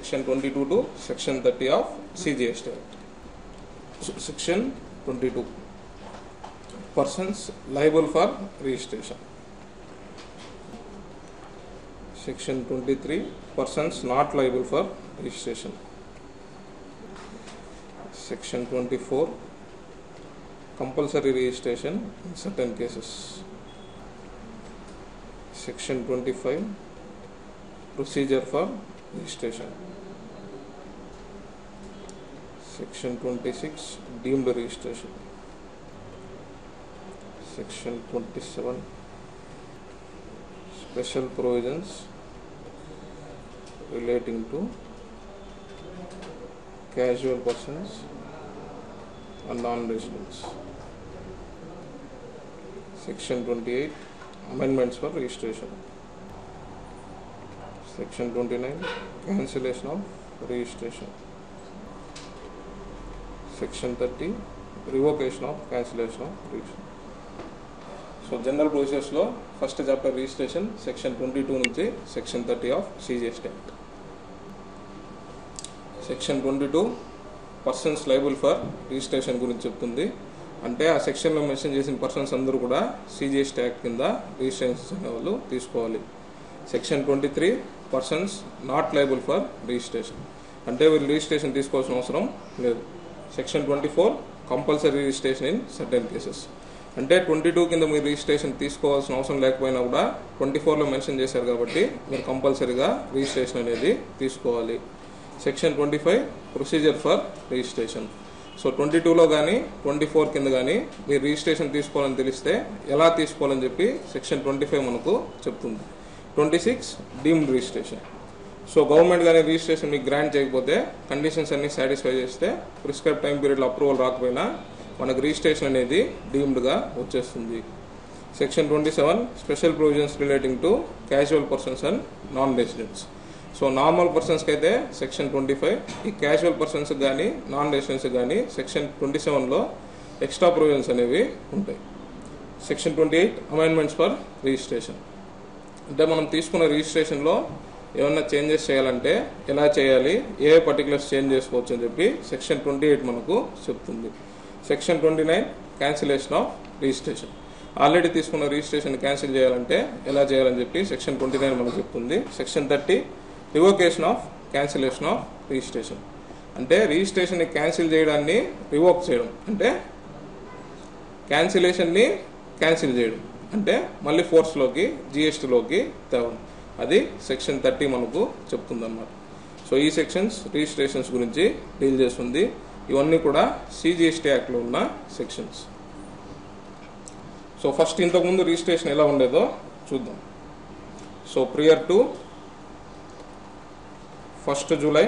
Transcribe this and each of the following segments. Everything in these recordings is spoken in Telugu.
Section 22 to Section 30 of CGST Act. Section 22, persons liable for registration. Section 23, persons not liable for registration. Section 24, compulsory registration in certain cases. Section 25, procedure for registration. Section 26, deemed registration. Section 27, special provisions relating to casual persons and non-residents. Section 28, amendments for registration. Section 29, cancellation of registration. Section 30, revocation of cancellation of registration. So general procedures lo first chapter registration, section 22 నుంచి section 30 of CGST Act. Section 22 persons liable for registration గురించి చెప్తుంది. అంటే ఆ సెక్షన్లో మెన్షన్ చేసిన పర్సన్స్ అందరూ కూడా CGST Act కింద రిజిస్ట్రేషన్ వాళ్ళు తీసుకోవాలి. Section 23 persons not liable for registration, అంటే వీళ్ళు రిజిస్ట్రేషన్ తీసుకోవాల్సిన అవసరం లేదు. Section 24 compulsory registration in certain cases, అంటే 22 కింద మీరు రిజిస్ట్రేషన్ తీసుకోవాల్సిన అవసరం లేకపోయినా కూడా 24లో మెన్షన్ చేశారు కాబట్టి మీరు కంపల్సరీగా రిజిస్ట్రేషన్ అనేది తీసుకోవాలి. Section 25 procedure for registration. So 22లో కానీ 24 కింద కానీ మీరు రిజిస్ట్రేషన్ తీసుకోవాలని తెలిస్తే ఎలా తీసుకోవాలని చెప్పి సెక్షన్ 25 మనకు చెప్తుంది. 26 డీమ్డ్ రిజిస్ట్రేషన్. సో గవర్నమెంట్ కానీ రిజిస్ట్రేషన్ మీకు గ్రాంట్ చేయకపోతే, కండిషన్స్ అన్ని సాటిస్ఫై చేస్తే, ప్రిస్క్రైబ్ టైం పీరియడ్లో అప్రూవల్ రాకపోయినా మనకు రిజిస్ట్రేషన్ అనేది డీమ్డ్గా వచ్చేస్తుంది. Section 27 special provisions relating to casual persons and non residents. So normal పర్సన్స్కి అయితే సెక్షన్ 25, ఈ క్యాజువల్ పర్సన్స్కి కానీ నాన్ రెసిడెంట్స్కి కానీ సెక్షన్ 27లో ఎక్స్ట్రా ప్రొవిజన్స్ అనేవి ఉంటాయి. సెక్షన్ 28 అమెండ్మెంట్స్ ఫర్ రిజిస్ట్రేషన్, అంటే మనం తీసుకున్న రిజిస్ట్రేషన్లో ఏమన్నా చేంజెస్ చేయాలంటే ఎలా చేయాలి, ఏ పర్టికులర్స్ చేంజ్ చేసుకోవచ్చు అని చెప్పి సెక్షన్ 28 మనకు చెప్తుంది. Section 29 cancellation of registration, already తీసుకున్న రిజిస్ట్రేషన్ క్యాన్సిల్ చేయాలంటే ఎలా చేయాలని చెప్పి సెక్షన్ 29 మనకు చెప్తుంది. Section 30 revocation of cancellation of registration, అంటే రిజిస్ట్రేషన్ని క్యాన్సిల్ చేయడాన్ని రివోక్ చేయడం, అంటే క్యాన్సిలేషన్ని క్యాన్సిల్ చేయడం అంటే మళ్ళీ ఫోర్స్లోకి GSTలోకి తేవడం, అది సెక్షన్ 30 మనకు చెప్తుంది అన్నమాట. సో ఈ సెక్షన్స్ రిజిస్ట్రేషన్స్ గురించి డీల్ చేస్తుంది. ఇవన్నీ కూడా CGST యాక్ట్లో ఉన్న సెక్షన్స్. సో ఫస్ట్ ఇంతకుముందు రిజిస్ట్రేషన్ ఎలా ఉండేదో చూద్దాం. So prior to 1 July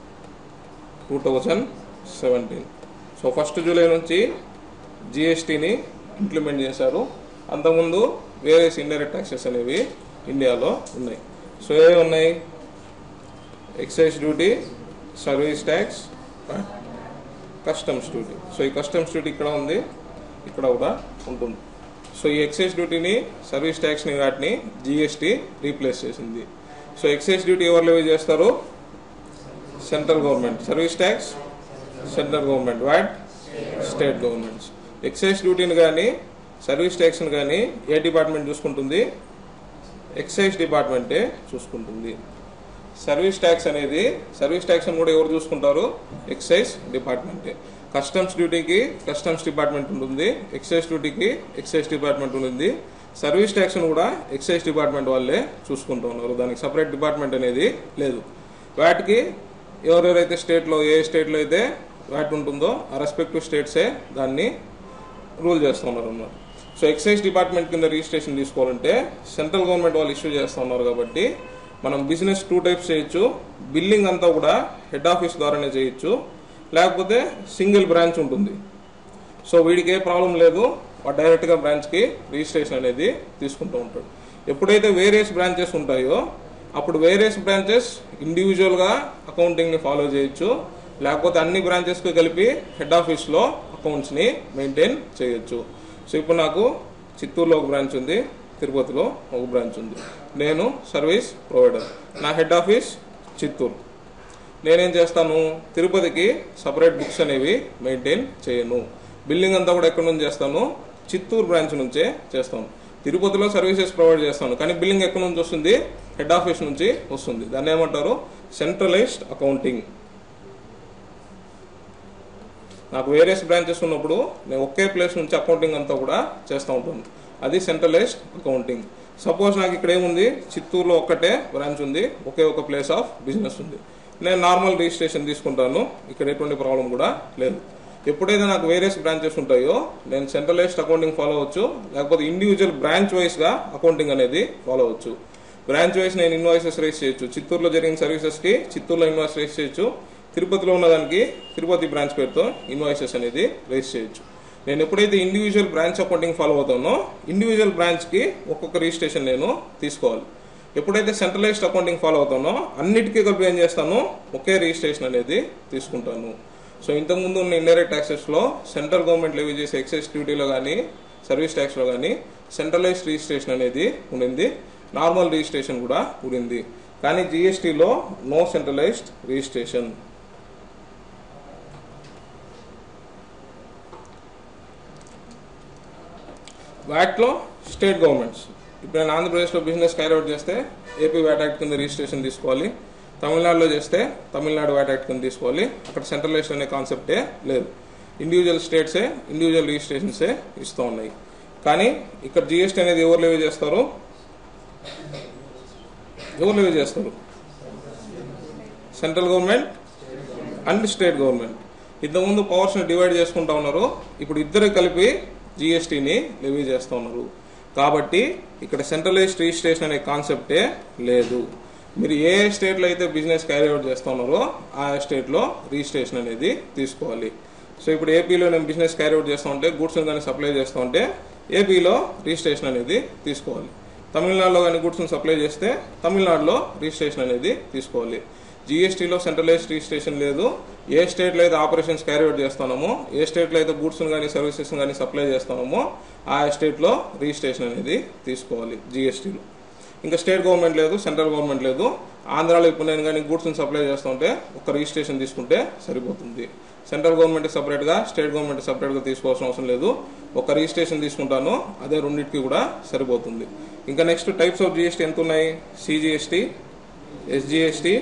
2017. So 1 July నుంచి GSTని ఇంప్లిమెంట్ చేశారు. అంతకుముందు వేరియస్ ఇండైరెక్ట్ ట్యాక్సెస్ అనేవి ఇండియాలో ఉన్నాయి. సో ఏవి ఉన్నాయి? Excise duty, service tax, customs duty. So ఈ కస్టమ్స్ డ్యూటీ ఇక్కడ ఉంది, ఇక్కడ కూడా ఉంటుంది. సో ఈ ఎక్సైజ్ డ్యూటీని, సర్వీస్ ట్యాక్స్ని, వాటిని GST రీప్లేస్ చేసింది. సో ఎక్సైజ్ డ్యూటీ ఎవరు లెవీ చేస్తారు? Central government. Service tax central government, VAT state governments. Excise డ్యూటీని కానీ సర్వీస్ ట్యాక్స్ని కానీ ఏ డిపార్ట్మెంట్ చూసుకుంటుంది? ఎక్సైజ్ డిపార్ట్మెంటే చూసుకుంటుంది. సర్వీస్ ట్యాక్స్ అనేది, సర్వీస్ ట్యాక్స్ కూడా ఎవరు చూసుకుంటారు? ఎక్సైజ్ డిపార్ట్మెంటే. కస్టమ్స్ డ్యూటీకి కస్టమ్స్ డిపార్ట్మెంట్ ఉంటుంది, ఎక్సైజ్ డ్యూటీకి ఎక్సైజ్ డిపార్ట్మెంట్ ఉంటుంది. సర్వీస్ ట్యాక్స్ను కూడా ఎక్సైజ్ డిపార్ట్మెంట్ వాళ్ళే చూసుకుంటూ ఉన్నారు, దానికి సపరేట్ డిపార్ట్మెంట్ అనేది లేదు. వాటికి ఎవరెవరైతే స్టేట్లో, ఏ స్టేట్లో అయితే వాట్ ఉంటుందో ఆ రెస్పెక్టివ్ స్టేట్సే దాన్ని రూల్ చేస్తూ ఉన్నారు అన్నమాట. సో ఎక్సైజ్ డిపార్ట్మెంట్ కింద రిజిస్ట్రేషన్ తీసుకోవాలంటే సెంట్రల్ గవర్నమెంట్ వాళ్ళు ఇష్యూ చేస్తూ ఉన్నారు కాబట్టి మనం బిజినెస్ 2 టైప్స్ చేయొచ్చు. బిల్లింగ్ అంతా కూడా హెడ్ ఆఫీస్ ద్వారానే చేయొచ్చు, లేకపోతే సింగిల్ బ్రాంచ్ ఉంటుంది. సో వీడికి ఏ ప్రాబ్లం లేదు, వాడు డైరెక్ట్గా బ్రాంచ్కి రిజిస్ట్రేషన్ అనేది తీసుకుంటూ ఉంటాడు. ఎప్పుడైతే వేరియస్ బ్రాంచెస్ ఉంటాయో అప్పుడు వేరియస్ బ్రాంచెస్ ఇండివిజువల్గా అకౌంటింగ్ని ఫాలో చేయొచ్చు, లేకపోతే అన్ని బ్రాంచెస్కి కలిపి హెడ్ ఆఫీస్లో అకౌంట్స్ని మెయింటైన్ చేయొచ్చు. సో ఇప్పుడు నాకు చిత్తూరులో ఒక బ్రాంచ్ ఉంది, తిరుపతిలో ఒక బ్రాంచ్ ఉంది. నేను సర్వీస్ ప్రొవైడర్, నా హెడ్ ఆఫీస్ చిత్తూరు. నేనేం చేస్తాను, తిరుపతికి సపరేట్ బుక్స్ అనేవి మెయింటైన్ చేయను. బిల్లింగ్ అంతా కూడా ఎక్కడి నుంచి చేస్తాను, చిత్తూరు బ్రాంచ్ నుంచే చేస్తాను. తిరుపతిలో సర్వీసెస్ ప్రొవైడ్ చేస్తాను, కానీ బిల్లింగ్ ఎక్కడి నుంచి వస్తుంది, హెడ్ ఆఫీస్ నుంచి వస్తుంది. దాన్ని ఏమంటారు, సెంట్రలైజ్డ్ అకౌంటింగ్. నాకు వేరియస్ బ్రాంచెస్ ఉన్నప్పుడు నేను ఒకే ప్లేస్ నుంచి అకౌంటింగ్ అంతా కూడా చేస్తూ ఉంటాను, అది సెంట్రలైజ్డ్ అకౌంటింగ్. సపోజ్ నాకు ఇక్కడ ఏముంది, చిత్తూరులో ఒక్కటే బ్రాంచ్ ఉంది, ఒకే ఒక ప్లేస్ ఆఫ్ బిజినెస్ ఉంది, నేను నార్మల్ రిజిస్ట్రేషన్ తీసుకుంటాను, ఇక్కడ ఎటువంటి ప్రాబ్లం కూడా లేదు. ఎప్పుడైతే నాకు వేరియస్ బ్రాంచెస్ ఉంటాయో నేను సెంట్రలైజ్డ్ అకౌంటింగ్ ఫాలో అవ్వచ్చు, లేకపోతే ఇండివిజువల్ బ్రాంచ్ వైస్గా అకౌంటింగ్ అనేది ఫాలో అవ్వచ్చు. బ్రాంచ్ వైస్ నేను ఇన్వాయిసెస్ రైజ్ చేయొచ్చు, చిత్తూరులో జరిగిన సర్వీసెస్కి చిత్తూరులో ఇన్వాయిస్ రైజ్ చేయొచ్చు, తిరుపతిలో ఉన్నదానికి తిరుపతి బ్రాంచ్ పేరుతో ఇన్వాయిసెస్ అనేది రైజ్ చేయొచ్చు. నేను ఎప్పుడైతే ఇండివిజువల్ బ్రాంచ్ అకౌంటింగ్ ఫాలో అవుతానో ఇండివిజువల్ బ్రాంచ్కి ఒక్కొక్క రిజిస్ట్రేషన్ నేను తీసుకోవాలి. ఎప్పుడైతే సెంట్రలైజ్డ్ అకౌంటింగ్ ఫాలో అవుతానో అన్నిటికీ కలిపి ఏం చేస్తాను, ఒకే రిజిస్ట్రేషన్ అనేది తీసుకుంటాను. సో ఇంతకుముందు ఉన్న ఇండైరెక్ట్ ట్యాక్సెస్లో సెంట్రల్ గవర్నమెంట్ లెవీ చేసే ఎక్సైజ్ డ్యూటీలో కానీ సర్వీస్ ట్యాక్స్లో కానీ సెంట్రలైజ్డ్ రిజిస్ట్రేషన్ అనేది ఉండింది, నార్మల్ రిజిస్ట్రేషన్ కూడా ఉండింది. కానీ జిఎస్టీలో నో సెంట్రలైజ్డ్ రిజిస్ట్రేషన్. వ్యాట్లో స్టేట్ గవర్నమెంట్స్, ఇప్పుడు నేను ఆంధ్రప్రదేశ్లో బిజినెస్ క్యారీ అవుట్ చేస్తే ఏపీ వ్యాట్ యాక్ట్ కింద రిజిస్ట్రేషన్ తీసుకోవాలి, తమిళనాడులో చేస్తే తమిళనాడు వ్యాట్ యాక్ట్ కింద తీసుకోవాలి. అక్కడ సెంట్రలైజ్డ్ అనే కాన్సెప్టే లేదు, ఇండివిజువల్ స్టేట్సే ఇండివిజువల్ రిజిస్ట్రేషన్సే ఇస్తూ ఉన్నాయి. కానీ ఇక్కడ జిఎస్టీ అనేది ఎవరు లెవీ చేస్తారు, central government and state government. ఇంతకుముందు పవర్స్ని డివైడ్ చేసుకుంటా ఉన్నారు, ఇప్పుడు ఇద్దరు కలిపి జిఎస్టీని లెవీ చేస్తూ ఉన్నారు. కాబట్టి ఇక్కడ సెంట్రలైజ్డ్ రిజిస్ట్రేషన్ అనే కాన్సెప్టే లేదు. మీరు ఏ స్టేట్లో అయితే బిజినెస్ క్యారీ అవుట్ చేస్తూ ఉన్నారో ఆ స్టేట్లో రిజిస్ట్రేషన్ అనేది తీసుకోవాలి. సో ఇప్పుడు ఏపీలో నేను బిజినెస్ క్యారీ అవుట్ చేస్తూ ఉంటే, గూడ్స్ని కానీ సప్లై చేస్తూ ఉంటే ఏపీలో రిజిస్ట్రేషన్ అనేది తీసుకోవాలి. తమిళనాడులో కానీ గూడ్స్ని సప్లై చేస్తే తమిళనాడులో రిజిస్ట్రేషన్ అనేది తీసుకోవాలి. జిఎస్టీలో సెంట్రలైజ్డ్ రిజిస్ట్రేషన్ లేదు. ఏ స్టేట్లో అయితే ఆపరేషన్స్ క్యారీ అవుట్ చేస్తున్నామో, ఏ స్టేట్లో అయితే గూడ్స్ని కానీ సర్వీసెస్ కానీ సప్లై చేస్తున్నామో ఆ స్టేట్లో రిజిస్ట్రేషన్ అనేది తీసుకోవాలి జిఎస్టీలో. ఇంకా స్టేట్ గవర్నమెంట్ లేదు, సెంట్రల్ గవర్నమెంట్ లేదు. ఆంధ్రాలో ఇప్పుడు నేను కానీ గూడ్స్ని సప్లై చేస్తుంటే ఒక రిజిస్ట్రేషన్ తీసుకుంటే సరిపోతుంది. సెంట్రల్ గవర్నమెంట్ సపరేట్గా, స్టేట్ గవర్నమెంట్ సపరేట్గా తీసుకోవాల్సిన అవసరం లేదు, ఒక రిజిస్ట్రేషన్ తీసుకుంటాను, అదే రెండింటికి కూడా సరిపోతుంది. ఇంకా నెక్స్ట్ టైప్స్ ఆఫ్ జిఎస్టీ ఎంత ఉన్నాయి, సిజిఎస్టీ, ఎస్జిఎస్టీ,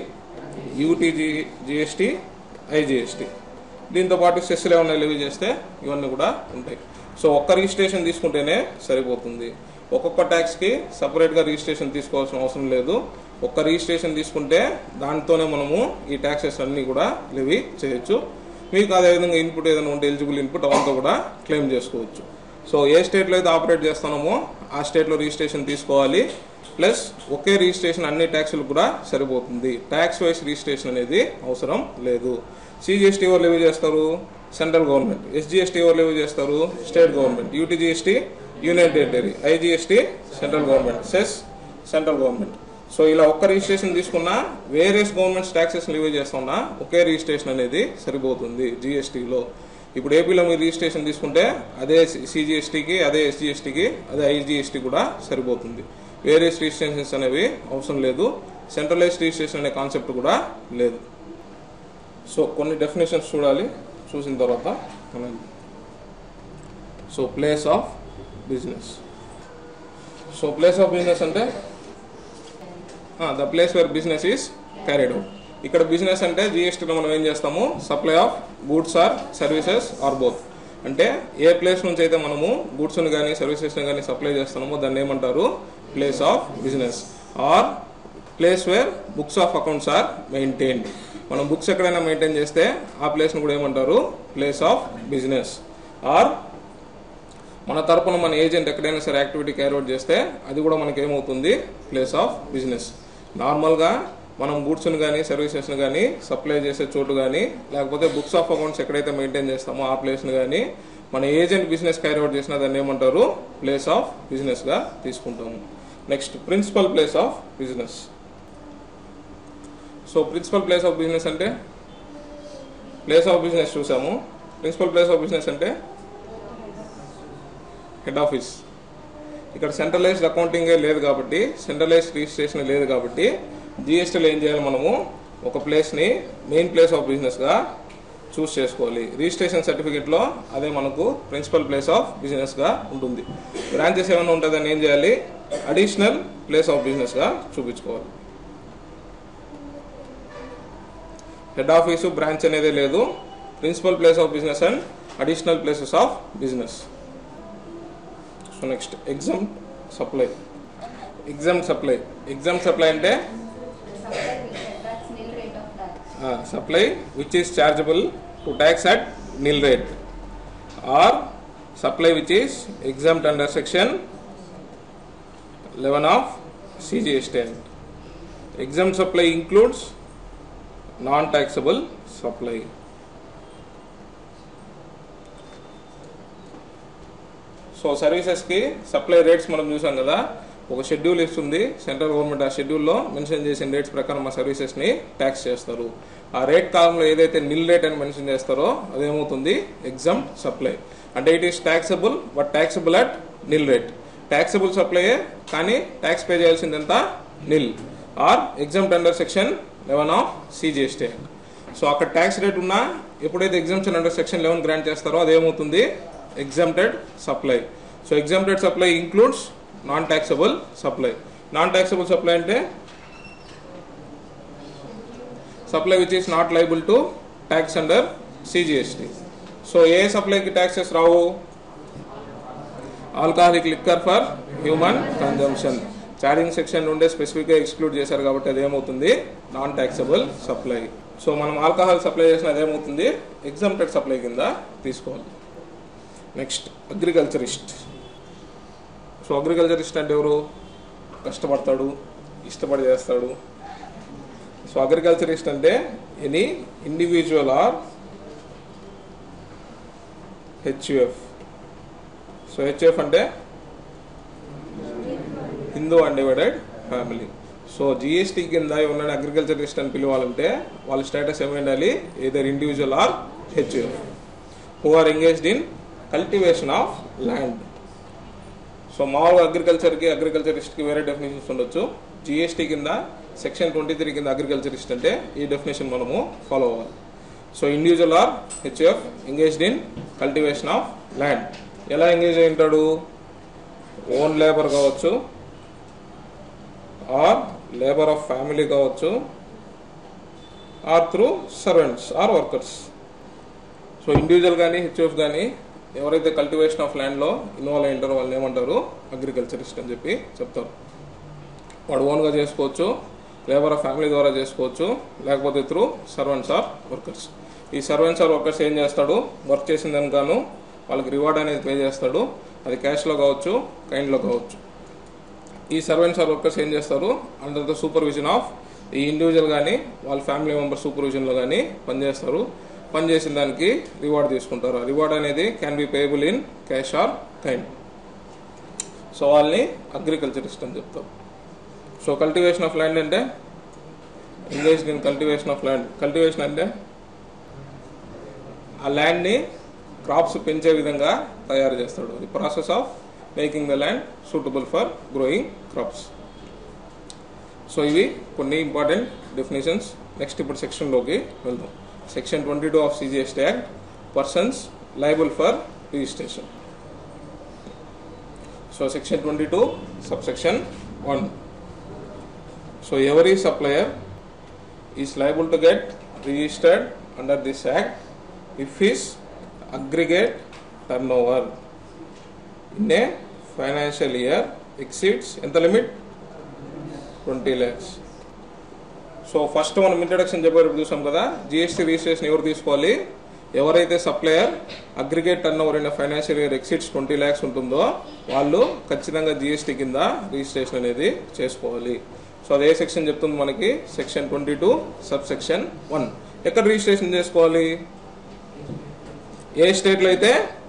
యూటీజీఎస్టీ, ఐజిఎస్టీ. దీంతో పాటు సెస్లు ఏమన్నా లెవీ చేస్తే ఇవన్నీ కూడా ఉంటాయి. సో ఒక్క రిజిస్ట్రేషన్ తీసుకుంటేనే సరిపోతుంది. ఒక్కొక్క ట్యాక్స్కి సపరేట్గా రిజిస్ట్రేషన్ తీసుకోవాల్సిన అవసరం లేదు. ఒక్క రిజిస్ట్రేషన్ తీసుకుంటే దాంతోనే మనము ఈ ట్యాక్సెస్ అన్నీ కూడా లెవీ చేయొచ్చు. మీకు అదేవిధంగా ఇన్పుట్ ఏదైనా ఉంటే ఎలిజిబుల్ ఇన్పుట్ అవంతా కూడా క్లెయిమ్ చేసుకోవచ్చు. సో ఏ స్టేట్లో అయితే ఆపరేట్ చేస్తున్నామో ఆ స్టేట్లో రిజిస్ట్రేషన్ తీసుకోవాలి. ప్లస్ ఒకే రిజిస్ట్రేషన్ అన్ని ట్యాక్సులు కూడా సరిపోతుంది, ట్యాక్స్ వైస్ రిజిస్ట్రేషన్ అనేది అవసరం లేదు. సిజిఎస్టీ ఎవరు లెవీ చేస్తారు, సెంట్రల్ గవర్నమెంట్. ఎస్జిఎస్టీ ఎవరు లెవీ చేస్తారు, state government. UTGST union territory, IGST central government, cess central government. So ఇలా ఒక్క రిజిస్ట్రేషన్ తీసుకున్నా వేరియస్ గవర్నమెంట్స్ ట్యాక్సెస్ లెవీ చేస్తున్నా ఒకే రిజిస్ట్రేషన్ అనేది సరిపోతుంది జిఎస్టీలో. ఇప్పుడు ఏపీలో మీరు రిజిస్ట్రేషన్ తీసుకుంటే అదే సిజిఎస్టీకి, అదే ఎస్జిఎస్టీకి, అదే ఐజిఎస్టీ కూడా సరిపోతుంది. వేరియస్ రిజిస్ట్రేషన్స్ అనేవి అవసరం లేదు. సెంట్రలైజ్డ్ రిజిస్ట్రేషన్ అనే కాన్సెప్ట్ కూడా లేదు. సో కొన్ని డెఫినేషన్స్ చూడాలి, చూసిన తర్వాత so place of business. So place of business అంటే the place where business is carried out. ఇక్కడ బిజినెస్ అంటే జిఎస్టీలో మనం ఏం చేస్తాము, supply of goods or services or both. అంటే ఏ ప్లేస్ నుంచి అయితే మనము గూడ్స్ని కానీ సర్వీసెస్ని కానీ సప్లై చేస్తున్నామో దాన్ని ఏమంటారు, place of business. Or place where books of accounts are maintained. మనం బుక్స్ ఎక్కడైనా మెయింటైన్ చేస్తే ఆ ప్లేస్ని కూడా ఏమంటారు, ప్లేస్ ఆఫ్ బిజినెస్. ఆర్ మన తరపున మన ఏజెంట్ ఎక్కడైనా సరే యాక్టివిటీ క్యారీ అవుట్ చేస్తే అది కూడా మనకి ఏమవుతుంది, ప్లేస్ ఆఫ్ బిజినెస్. నార్మల్గా మనం గూడ్స్ని కానీ సర్వీసెస్ని కానీ సప్లై చేసే చోటు కానీ లేకపోతే బుక్స్ ఆఫ్ అకౌంట్స్ ఎక్కడైతే మెయింటైన్ చేస్తామో ఆ ప్లేస్ని కానీ మన ఏజెంట్ బిజినెస్ క్యారీ అవుట్ చేసినా దాన్ని ఏమంటారు, ప్లేస్ ఆఫ్ బిజినెస్గా తీసుకుంటాము. Next principal place of business. So principal place of business అంటే ప్లేస్ ఆఫ్ బిజినెస్ చూసాము. ప్రిన్సిపల్ ప్లేస్ ఆఫ్ బిజినెస్ అంటే హెడ్ ఆఫీస్. ఇక్కడ సెంట్రలైజ్డ్ అకౌంటింగే లేదు కాబట్టి, సెంట్రలైజ్డ్ రిజిస్ట్రేషన్ లేదు కాబట్టి జిఎస్టీలో ఏం చేయాలి, మనము ఒక ప్లేస్ని మెయిన్ ప్లేస్ ఆఫ్ బిజినెస్గా చూస్ చేసుకోవాలి. రిజిస్ట్రేషన్ సర్టిఫికేట్లో అదే మనకు ప్రిన్సిపల్ ప్లేస్ ఆఫ్ బిజినెస్గా ఉంటుంది. బ్రాంచెస్ ఏమైనా ఉంటుందని ఏం చేయాలి, అడిషనల్ ప్లేస్ ఆఫ్ బిజినెస్గా చూపించుకోవాలి. హెడ్ ఆఫీసు బ్రాంచ్ అనేది లేదు, principal place of business and additional places of business. So next exempt supply. Exempt supply అంటే supply which is chargeable to tax at nil rate or supply which is exempt under section 11 of CGST Act. Exempt supply includes non-taxable supply. So సర్వీసెస్కి సప్లై రేట్స్ మనం చూసాం కదా, ఒక షెడ్యూల్ ఇస్తుంది సెంట్రల్ గవర్నమెంట్. ఆ షెడ్యూల్లో మెన్షన్ చేసిన రేట్స్ ప్రకారం మా సర్వీసెస్ని ట్యాక్స్ చేస్తారు. ఆ రేట్ కాలంలో ఏదైతే నిల్ రేట్ అని మెన్షన్ చేస్తారో అదేమవుతుంది ఎగ్జామ్ట్ సప్లై. అంటే it is taxable but taxable at nil rate. Taxable సప్లైయే కానీ ట్యాక్స్ పే చేయాల్సింది ఎంత, nil. Or exempt under section 11 of CGST Act. So అక్కడ ట్యాక్స్ రేట్ ఉన్నా ఎప్పుడైతే ఎగ్జామ్షన్ అండర్ సెక్షన్ 11 గ్రాంట్ చేస్తారో అదేమవుతుంది exempted supply. So exempted supply includes non taxable supply. Non taxable supply అంటే supply which is not liable to tax under CGST. So ఏ సప్లైకి ట్యాక్సెస్ రావు, alcoholic liquor for human consumption charging section నుండే స్పెసిఫిక్గా ఎక్స్క్లూడ్ చేశారు కాబట్టి అదేమవుతుంది నాన్ ట్యాక్సబుల్ సప్లై. సో మనం ఆల్కహాల్ సప్లై చేసిన అదేమవుతుంది ఎగ్జామ్టెడ్ సప్లై కింద తీసుకోవాలి. Next agriculturist. సో అగ్రికల్చరిస్ట్ అంటే ఎవరు, కష్టపడతాడు, ఇష్టపడి చేస్తాడు. సో అగ్రికల్చరిస్ట్ అంటే any individual or HUF. So HUF అంటే Hindu undivided family. So GST కింద ఎవరైనా అగ్రికల్చరిస్ట్ అని పిలవాలంటే వాళ్ళ స్టేటస్ ఏమి ఉండాలి, either individual or HUF who are engaged in cultivation of land. So మామూలుగా అగ్రికల్చరిస్ట్కి వేరే డెఫినేషన్స్ ఉండొచ్చు. GST కింద సెక్షన్ 23 కింద అగ్రికల్చరిస్ట్ అంటే ఈ డెఫినేషన్ మనము ఫాలో అవ్వాలి. So individual or HUF engaged in cultivation of land. ఎలా ఎంగేజ్ అయి ఉంటాడు, ఓన్ లేబర్ కావచ్చు ఆర్ లేబర్ ఆఫ్ ఫ్యామిలీ కావచ్చు or through servants or workers. So individual కానీ HUF కానీ ఎవరైతే కల్టివేషన్ ఆఫ్ ల్యాండ్లో ఇన్వాల్వ్ అయి ఉంటారో వాళ్ళని ఏమంటారు అగ్రికల్చరిస్ట్ అని చెప్పి చెప్తారు. వాడు ఓన్గా చేసుకోవచ్చు, లేబర్ ఆఫ్ ఫ్యామిలీ ద్వారా చేసుకోవచ్చు, లేకపోతే త్రూ సర్వెంట్స్ ఆర్ వర్కర్స్. ఈ సర్వెంట్స్ ఆర్ వర్కర్స్ ఏం చేస్తాడు, వర్క్ చేసిన దానికాను వాళ్ళకి రివార్డ్ అనేది పే చేస్తాడు. అది క్యాష్లో కావచ్చు, కైండ్లో కావచ్చు. ఈ సర్వెంట్స్ ఆర్ వర్కర్స్ ఏం చేస్తారు, అండర్ ద సూపర్విజన్ ఆఫ్ ఈ ఇండివిజువల్ కానీ వాళ్ళ ఫ్యామిలీ మెంబర్ సూపర్విజన్లో కానీ పనిచేస్తారు. పనిచేసిన దానికి రివార్డ్ తీసుకుంటారు. ఆ రివార్డ్ అనేది can be payable in cash or kind. So వాళ్ళని అగ్రికల్చరిస్ట్ అని చెప్తారు. సో కల్టివేషన్ ఆఫ్ ల్యాండ్ అంటే engaged in cultivation of land. Cultivation అంటే ఆ ల్యాండ్ని క్రాప్స్ పెంచే విధంగా తయారు చేస్తాడు. The process of making the land suitable for growing crops. So ఇవి కొన్ని ఇంపార్టెంట్ డెఫినేషన్స్. నెక్స్ట్ ఇప్పుడు సెక్షన్లోకి వెళ్దాం. Section 22 of CGST Act, persons liable for registration. So section 22 subsection 1. So every supplier is liable to get registered under this act if his aggregate turnover in a financial year exceeds ఎంత లిమిట్ 20 lakhs. సో ఫస్ట్ మనం ఇంట్రడక్షన్ చెప్పేటప్పుడు చూసాం కదా, GST రిజిస్ట్రేషన్ ఎవరు తీసుకోవాలి, ఎవరైతే supplier aggregate turnover in financial year exceeds 20 lakhs ఉంటుందో వాళ్ళు ఖచ్చితంగా GST కింద రిజిస్ట్రేషన్ అనేది చేసుకోవాలి. సో అదే సెక్షన్ చెప్తుంది మనకి, సెక్షన్ 22 subsection 1. ఎక్కడ రిజిస్ట్రేషన్ చేసుకోవాలి, ఏ స్టేట్లో అయితే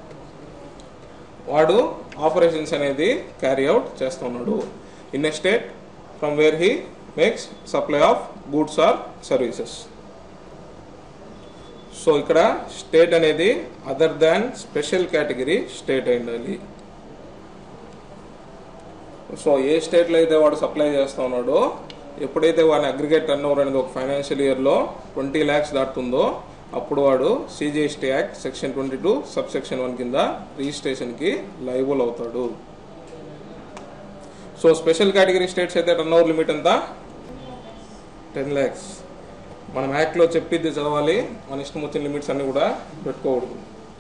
వాడు ఆపరేషన్స్ అనేది క్యారీ అవుట్ చేస్తున్నాడు. In a state from where he makes supply of goods or services. So ఇక్కడ స్టేట్ అనేది other than special category state అయి ఉండాలి. సో ఏ స్టేట్లో అయితే వాడు సప్లై చేస్తూ ఉన్నాడో ఎప్పుడైతే వాడి అగ్రిగేట్ టర్న్ ఓవర్ అనేది ఒక ఫైనాన్షియల్ ఇయర్లో 20 lakhs దాటుతుందో అప్పుడు వాడు సిజిఎస్టీ యాక్ట్ సెక్షన్ 22 సబ్సెక్షన్ 1 కింద రిజిస్ట్రేషన్కి లైబుల్ అవుతాడు. సో స్పెషల్ కేటగిరీ స్టేట్స్ అయితే టర్న్ ఓవర్ లిమిట్ ఎంత? 10 lakhs. మనం యాక్ట్లో చెప్పిద్ది చదవాలి, మన ఇష్టం వచ్చిన లిమిట్స్ అన్ని కూడా పెట్టుకోకూడదు.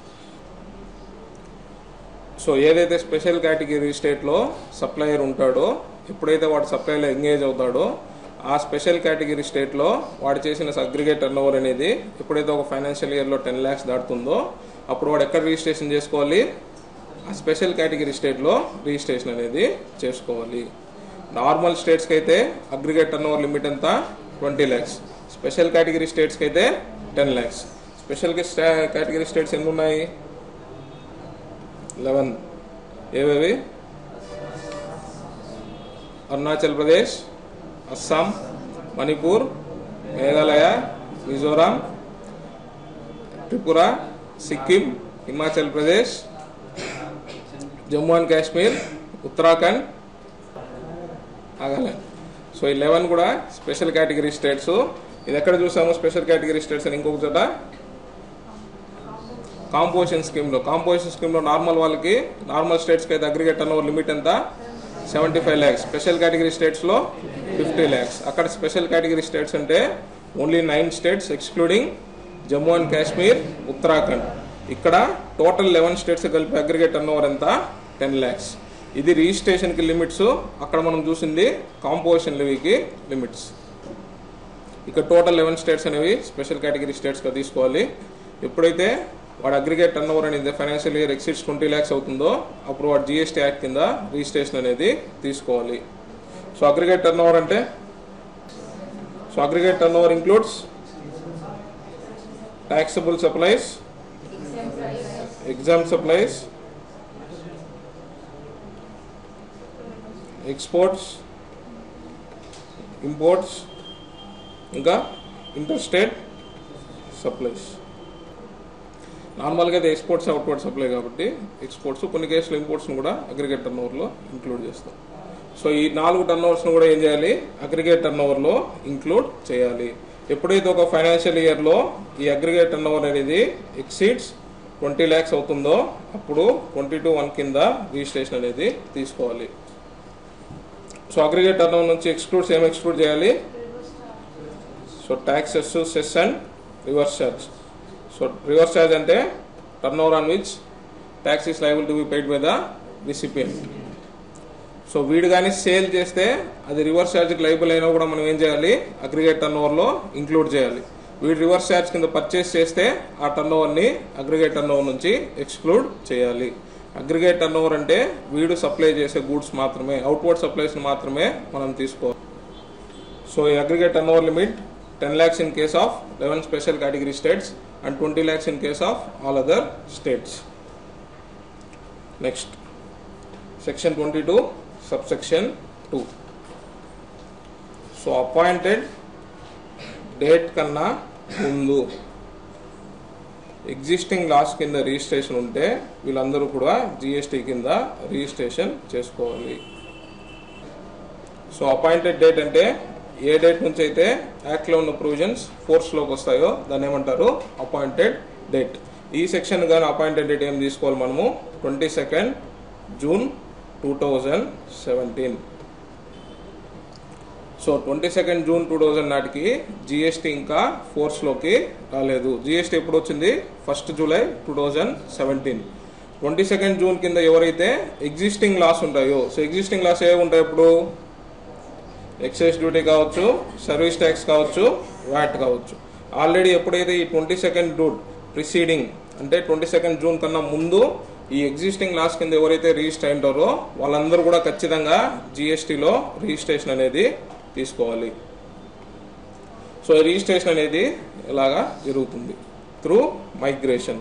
సో ఏదైతే స్పెషల్ కేటగిరీ స్టేట్లో సప్లయర్ ఉంటాడో, ఎప్పుడైతే వాడు సప్లైలో ఎంగేజ్ అవుతాడో ఆ స్పెషల్ కేటగిరీ స్టేట్లో వాడు చేసిన అగ్రిగేట్ టర్న్ ఓవర్ అనేది ఎప్పుడైతే ఒక ఫైనాన్షియల్ ఇయర్లో 10 lakhs దాటుతుందో అప్పుడు వాడు ఎక్కడ రిజిస్ట్రేషన్ చేసుకోవాలి? ఆ స్పెషల్ కేటగిరీ స్టేట్లో రిజిస్ట్రేషన్ అనేది చేసుకోవాలి. నార్మల్ స్టేట్స్కి అయితే అగ్రిగేట్ టర్న్ ఓవర్ లిమిట్ ఎంత? 20 lakhs. స్పెషల్ కేటగిరీ స్టేట్స్కి అయితే 10 lakhs. స్పెషల్ కేటగిరీ స్టేట్స్ ఎన్ని ఉన్నాయి? 11. ఏవేవి? అరుణాచల్ ప్రదేశ్, అస్సాం, మణిపూర్, మేఘాలయ, మిజోరాం, త్రిపుర, సిక్కిం, హిమాచల్ ప్రదేశ్, జమ్మూ అండ్ కాశ్మీర్, ఉత్తరాఖండ్, నాగాలాండ్. సో 11 కూడా స్పెషల్ కేటగిరీ స్టేట్స్. ఇది ఎక్కడ చూసాము స్పెషల్ కేటగిరీ స్టేట్స్ అని? ఇంకొక చోట కాంపోజిషన్ స్కీమ్లో. కాంపోజిషన్ స్కీమ్లో నార్మల్ వాళ్ళకి, నార్మల్ స్టేట్స్కి అయితే అగ్రిగేట్ టర్న్ ఓవర్ లిమిట్ ఎంత? 75 lakhs. స్పెషల్ కేటగిరీ స్టేట్స్లో 50 lakhs. అక్కడ స్పెషల్ కేటగిరీ స్టేట్స్ అంటే only 9 states excluding Jammu and Kashmir, Uttarakhand. ఇక్కడ టోటల్ 11 states కలిపి అగ్రిగేట్ టర్న్ ఓవర్ ఎంత? 10 lakhs. ఇది రిజిస్ట్రేషన్కి లిమిట్స్. అక్కడ మనం చూసింది కాంపోజిషన్ లెవీకి లిమిట్స్. ఇక్కడ టోటల్ 11 states అనేవి స్పెషల్ కేటగిరీ స్టేట్స్గా తీసుకోవాలి. ఎప్పుడైతే వాడు అగ్రిగేట్ టర్న్ ఓవర్ అనేది ఫైనాన్షియల్ ఇయర్ ఎక్సిడ్స్ 20 lakhs అవుతుందో అప్పుడు వాడు జిఎస్టీ యాక్ట్ కింద రిజిస్ట్రేషన్ అనేది తీసుకోవాలి. సో అగ్రిగేట్ టర్న్ ఓవర్ అంటే, so aggregate turnover includes taxable supplies, exempt supplies, exports, imports, ఇంకా ఇంటర్స్టేట్ సప్లైస్. నార్మల్గా అది ఎక్స్పోర్ట్స్ అవుట్వర్డ్ సప్లై కాబట్టి ఎక్స్పోర్ట్స్, కొన్ని కేసులు ఇంపోర్ట్స్ను కూడా అగ్రిగేట్ టర్న్ ఓవర్లో ఇంక్లూడ్ చేస్తాం. సో ఈ 4 టర్న్ ఓవర్స్ను కూడా ఏం చేయాలి? అగ్రిగేట్ టర్న్ ఓవర్లో ఇంక్లూడ్ చేయాలి. ఎప్పుడైతే ఒక ఫైనాన్షియల్ ఇయర్లో ఈ అగ్రిగేట్ టర్న్ ఓవర్ అనేది ఎక్సీడ్స్ 20 lakhs అవుతుందో అప్పుడు 22(1) కింద రిజిస్ట్రేషన్ అనేది తీసుకోవాలి. సో అగ్రిగేట్ టర్న్ ఓవర్ నుంచి ఎక్స్క్లూడ్స్ ఏం ఎక్స్క్లూడ్ చేయాలి? So taxes, cess and reverse charge. So reverse charge అంటే turnover on which tax is liable to be paid by the recipient. So వీడు కానీ సేల్ చేస్తే అది రివర్స్ ఛార్జ్కి లయబుల్ అయినా కూడా మనం ఏం చేయాలి? అగ్రిగేట్ టర్న్ ఓవర్లో ఇంక్లూడ్ చేయాలి. వీడు రివర్స్ ఛార్జ్ కింద పర్చేస్ చేస్తే ఆ టర్న్ ఓవర్ని అగ్రిగేట్ టర్న్ ఓవర్ నుంచి ఎక్స్క్లూడ్ చేయాలి. అగ్రిగేట్ టర్న్ ఓవర్ అంటే వీడు సప్లై చేసే గూడ్స్ మాత్రమే, అవుట్వర్డ్ సప్లైస్ని మాత్రమే మనం తీసుకోవాలి. సో ఈ aggregate turnover limit 10 lakhs in case of 11 special category states and 20 lakhs in case of all other states. Next, section 22 subsection 2. So appointed date కన్నా ముందు ఎగ్జిస్టింగ్ లాస్ కింద రిజిస్ట్రేషన్ ఉంటే వీళ్ళందరూ కూడా జిఎస్టీ కింద రిజిస్ట్రేషన్ చేసుకోవాలి. సో అపాయింటెడ్ డేట్ అంటే ఏ డేట్ నుంచి అయితే యాక్ట్లో ఉన్న ప్రొవిజన్స్ ఫోర్స్లోకి వస్తాయో దాన్ని ఏమంటారు? Appointed date. ఈ సెక్షన్ కానీ అపాయింటెడ్ డేట్ ఏం తీసుకోవాలి మనము? 22 June 2017. సో 22 June 2000 నాటికి జిఎస్టీ ఇంకా ఫోర్స్లోకి రాలేదు. జిఎస్టీ ఎప్పుడు వచ్చింది? 1 July 2017. 22 June కింద ఎవరైతే ఎగ్జిస్టింగ్ లాస్ ఉంటాయో, సో ఎగ్జిస్టింగ్ లాస్ ఏవి ఉంటాయి? ఇప్పుడు ఎక్సైజ్ డ్యూటీ కావచ్చు, సర్వీస్ ట్యాక్స్ కావచ్చు, వ్యాట్ కావచ్చు. ఆల్రెడీ ఎప్పుడైతే ఈ 22 June ప్రిసీడింగ్ అంటే 22 June కన్నా ముందు ఈ ఎగ్జిస్టింగ్ లాస్ కింద ఎవరైతే రిజిస్టర్ అయింటారో వాళ్ళందరూ కూడా ఖచ్చితంగా జిఎస్టీలో రిజిస్ట్రేషన్ అనేది తీసుకోవాలి. సో రిజిస్ట్రేషన్ అనేది ఇలాగా జరుగుతుంది through migration.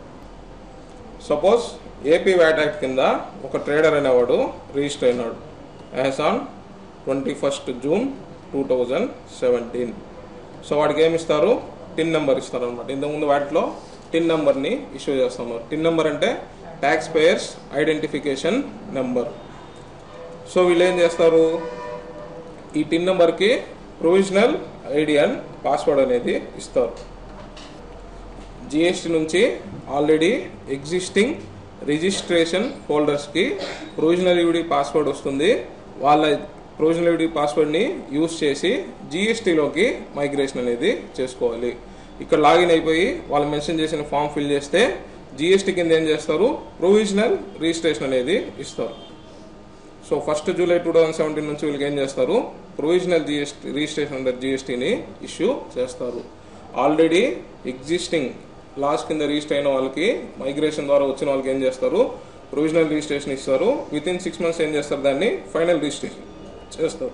Suppose AP VAT act కింద ఒక ట్రేడర్ అనేవాడు రిజిస్టర్ అయినాడు యాజ్ ఆన్ 21 June 2017. సో వాడికి ఏమి ఇస్తారు? టిన్ నెంబర్ ఇస్తారు అనమాట. ఇంతకుముందు వాటిలో టిన్ నెంబర్ని ఇష్యూ చేస్తున్నారు. టిన్ నెంబర్ అంటే tax payers identification number. So వీళ్ళు ఏం చేస్తారు? ఈ టిన్ నెంబర్కి ప్రొవిజనల్ ఐడి అండ్ పాస్వర్డ్ అనేది ఇస్తారు. జిఎస్టీ నుంచి ఆల్రెడీ ఎగ్జిస్టింగ్ రిజిస్ట్రేషన్ హోల్డర్స్కి ప్రొవిజనల్ ఐడి పాస్వర్డ్ వస్తుంది. వాళ్ళ ప్రొవిజనల్ ఐడి పాస్వర్డ్ని యూజ్ చేసి జిఎస్టీలోకి మైగ్రేషన్ అనేది చేసుకోవాలి. ఇక్కడ లాగిన్ అయిపోయి వాళ్ళు మెన్షన్ చేసిన ఫామ్ ఫిల్ చేస్తే జిఎస్టీ కింద ఏం చేస్తారు, ప్రొవిజనల్ రిజిస్ట్రేషన్ అనేది ఇస్తారు. సో 1 జూలై 2017 నుంచి వీళ్ళకి ఏం చేస్తారు, ప్రొవిజనల్ రిజిస్ట్రేషన్ అండర్ జిఎస్టీని ఇష్యూ చేస్తారు. ఆల్రెడీ ఎగ్జిస్టింగ్ లాస్ కింద రిజిస్టర్ అయిన వాళ్ళకి మైగ్రేషన్ ద్వారా వచ్చిన వాళ్ళకి ఏం చేస్తారు, ప్రొవిజనల్ రిజిస్ట్రేషన్ ఇస్తారు. విత్ ఇన్ 6 months ఏం చేస్తారు, దాన్ని ఫైనల్ రిజిస్ట్రేషన్ చేస్తారు.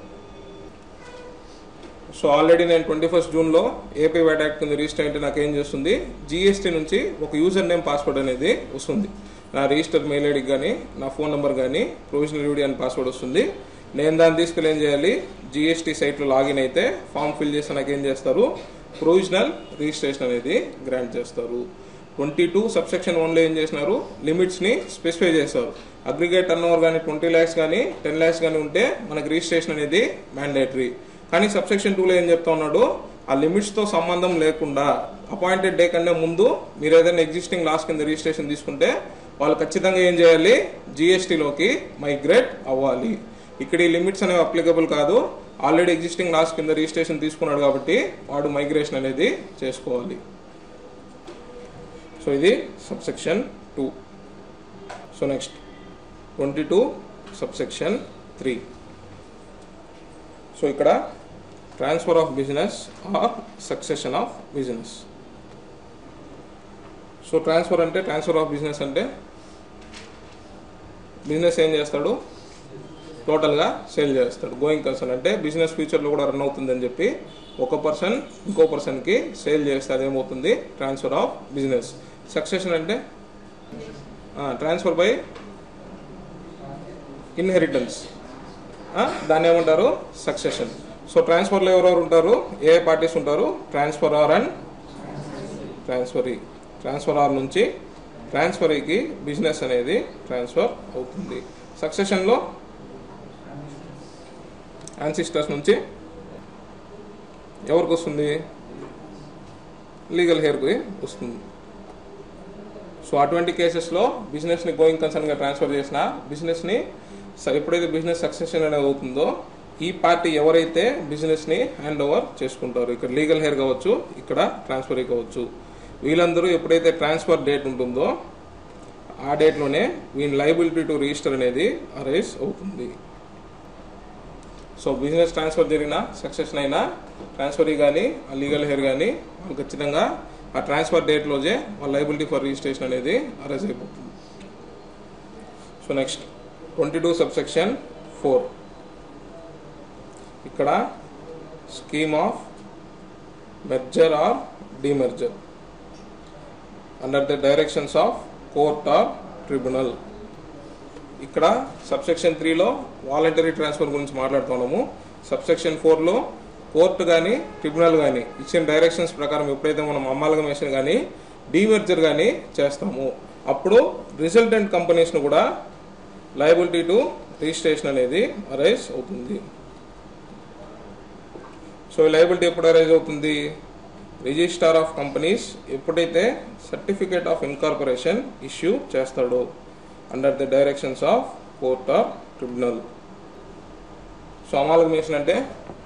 సో ఆల్రెడీ నేను 21 జూన్లో ఏపీ వ్యాట్ యాక్ట్ కింద రిజిస్టర్ అయితే నాకు ఏం చేస్తుంది, జిఎస్టీ నుంచి ఒక యూజర్ నేమ్ పాస్వర్డ్ అనేది వస్తుంది. నా రిజిస్టర్ మెయిల్ ఐడికి కానీ నా ఫోన్ నెంబర్ కానీ ప్రొవిజనల్ ఐడి అండ్ పాస్వర్డ్ వస్తుంది. నేను దాన్ని తీసుకుని ఏం చేయాలి, జిఎస్టీ సైట్లో లాగిన్ అయితే ఫామ్ ఫిల్ చేస్తే నాకు ఏం చేస్తారు, ప్రొవిజనల్ రిజిస్ట్రేషన్ అనేది గ్రాంట్ చేస్తారు. 22 సబ్సెక్షన్ 1లో ఏం చేసినారు, లిమిట్స్ని స్పెసిఫై చేస్తారు. అగ్రిగేట్ టర్న్ ఓవర్ కానీ 20 lakhs కానీ 10 lakhs కానీ ఉంటే మనకి రిజిస్ట్రేషన్ అనేది మ్యాండేటరీ. కానీ సబ్సెక్షన్ 2లో ఏం చెప్తా ఉన్నాడు, ఆ లిమిట్స్తో సంబంధం లేకుండా అపాయింటెడ్ డే కన్నా ముందు మీరు ఏదైనా ఎగ్జిస్టింగ్ లాస్ కింద రిజిస్ట్రేషన్ తీసుకుంటే వాళ్ళు ఖచ్చితంగా ఏం చేయాలి, జిఎస్టీలోకి మైగ్రేట్ అవ్వాలి. ఇక్కడ ఈ లిమిట్స్ అనేవి అప్లికబుల్ కాదు. ఆల్రెడీ ఎగ్జిస్టింగ్ లాస్ కింద రిజిస్ట్రేషన్ తీసుకున్నాడు కాబట్టి వాడు మైగ్రేషన్ అనేది చేసుకోవాలి. సో ఇది subsection 2. So next 22 subsection 3. So ఇక్కడ transfer of business or succession of business. So transfer of business అంటే బిజినెస్ ఏం చేస్తాడు, టోటల్గా సేల్ చేస్తాడు. గోయింగ్ కన్సర్న్ అంటే బిజినెస్ ఫ్యూచర్లో కూడా రన్ అవుతుందని చెప్పి ఒక పర్సన్ ఇంకో పర్సన్కి సేల్ చేస్తే అదేమవుతుంది, ట్రాన్స్ఫర్ ఆఫ్ బిజినెస్. సక్సెషన్ అంటే ట్రాన్స్ఫర్ బై ఇన్హెరిటెన్స్, దాన్ని ఏమంటారు, సక్సెషన్. సో ట్రాన్స్ఫర్లో ఎవరెవరు ఉంటారు, ఏ పార్టీస్ ఉంటారు, ట్రాన్స్ఫరర్ అండ్ ట్రాన్స్ఫరీ. ట్రాన్స్ఫరర్ నుంచి ట్రాన్స్ఫరీకి బిజినెస్ అనేది ట్రాన్స్ఫర్ అవుతుంది. సక్సెషన్లో యాన్సిస్టర్స్ నుంచి ఎవరికి వస్తుంది, లీగల్ హెయిర్కి వస్తుంది. సో అటువంటి కేసెస్లో బిజినెస్ని గోయింగ్ కన్సర్న్గా ట్రాన్స్ఫర్ చేసిన బిజినెస్ని ఎప్పుడైతే బిజినెస్ సక్సెషన్ అనేది అవుతుందో ఈ పార్టీ ఎవరైతే బిజినెస్ని హ్యాండ్ ఓవర్ చేసుకుంటారు, ఇక్కడ లీగల్ హెయిర్ కావచ్చు, ఇక్కడ ట్రాన్స్ఫరీ కావచ్చు, వీళ్ళందరూ ఎప్పుడైతే ట్రాన్స్ఫర్ డేట్ ఉంటుందో ఆ డేట్లోనే వీళ్ళ లయబిలిటీ టు రిజిస్టర్ అనేది అరైజ్ అవుతుంది. సో బిజినెస్ ట్రాన్స్ఫర్ జరిగిన సక్సెషన్ అయినా ట్రాన్స్ఫరీ కానీ ఆ లీగల్ హెయిర్ కానీ వాళ్ళు ఖచ్చితంగా ఆ ట్రాన్స్ఫర్ డేట్లోనే వాళ్ళ లయబిలిటీ ఫర్ రిజిస్ట్రేషన్ అనేది అరైజ్ అయిపోతుంది. So next 22 subsection 4. ఇక్కడ scheme of merger or demerger under the directions of court or tribunal. ఇక్కడ సబ్సెక్షన్ 3లో వాలంటరీ ట్రాన్స్ఫర్ గురించి మాట్లాడుతున్నాము. సబ్సెక్షన్ 4లో కోర్టు కానీ ట్రిబ్యునల్ కానీ ఇచ్చిన డైరెక్షన్స్ ప్రకారం ఎప్పుడైతే మనం అమాల్గమేషన్ కానీ డీమెర్జర్ కానీ చేస్తామో అప్పుడు రిజల్టెంట్ కంపెనీస్ను కూడా లయబిలిటీ టు రిజిస్ట్రేషన్ అనేది అరైజ్ అవుతుంది. సో లయబిలిటీ ఎప్పుడు అరైజ్ అవుతుంది, రిజిస్ట్రార్ ఆఫ్ కంపెనీస్ ఎప్పుడైతే సర్టిఫికేట్ ఆఫ్ ఇన్కార్పొరేషన్ ఇష్యూ చేస్తాడో under the directions of court or tribunal. So amalgamation అంటే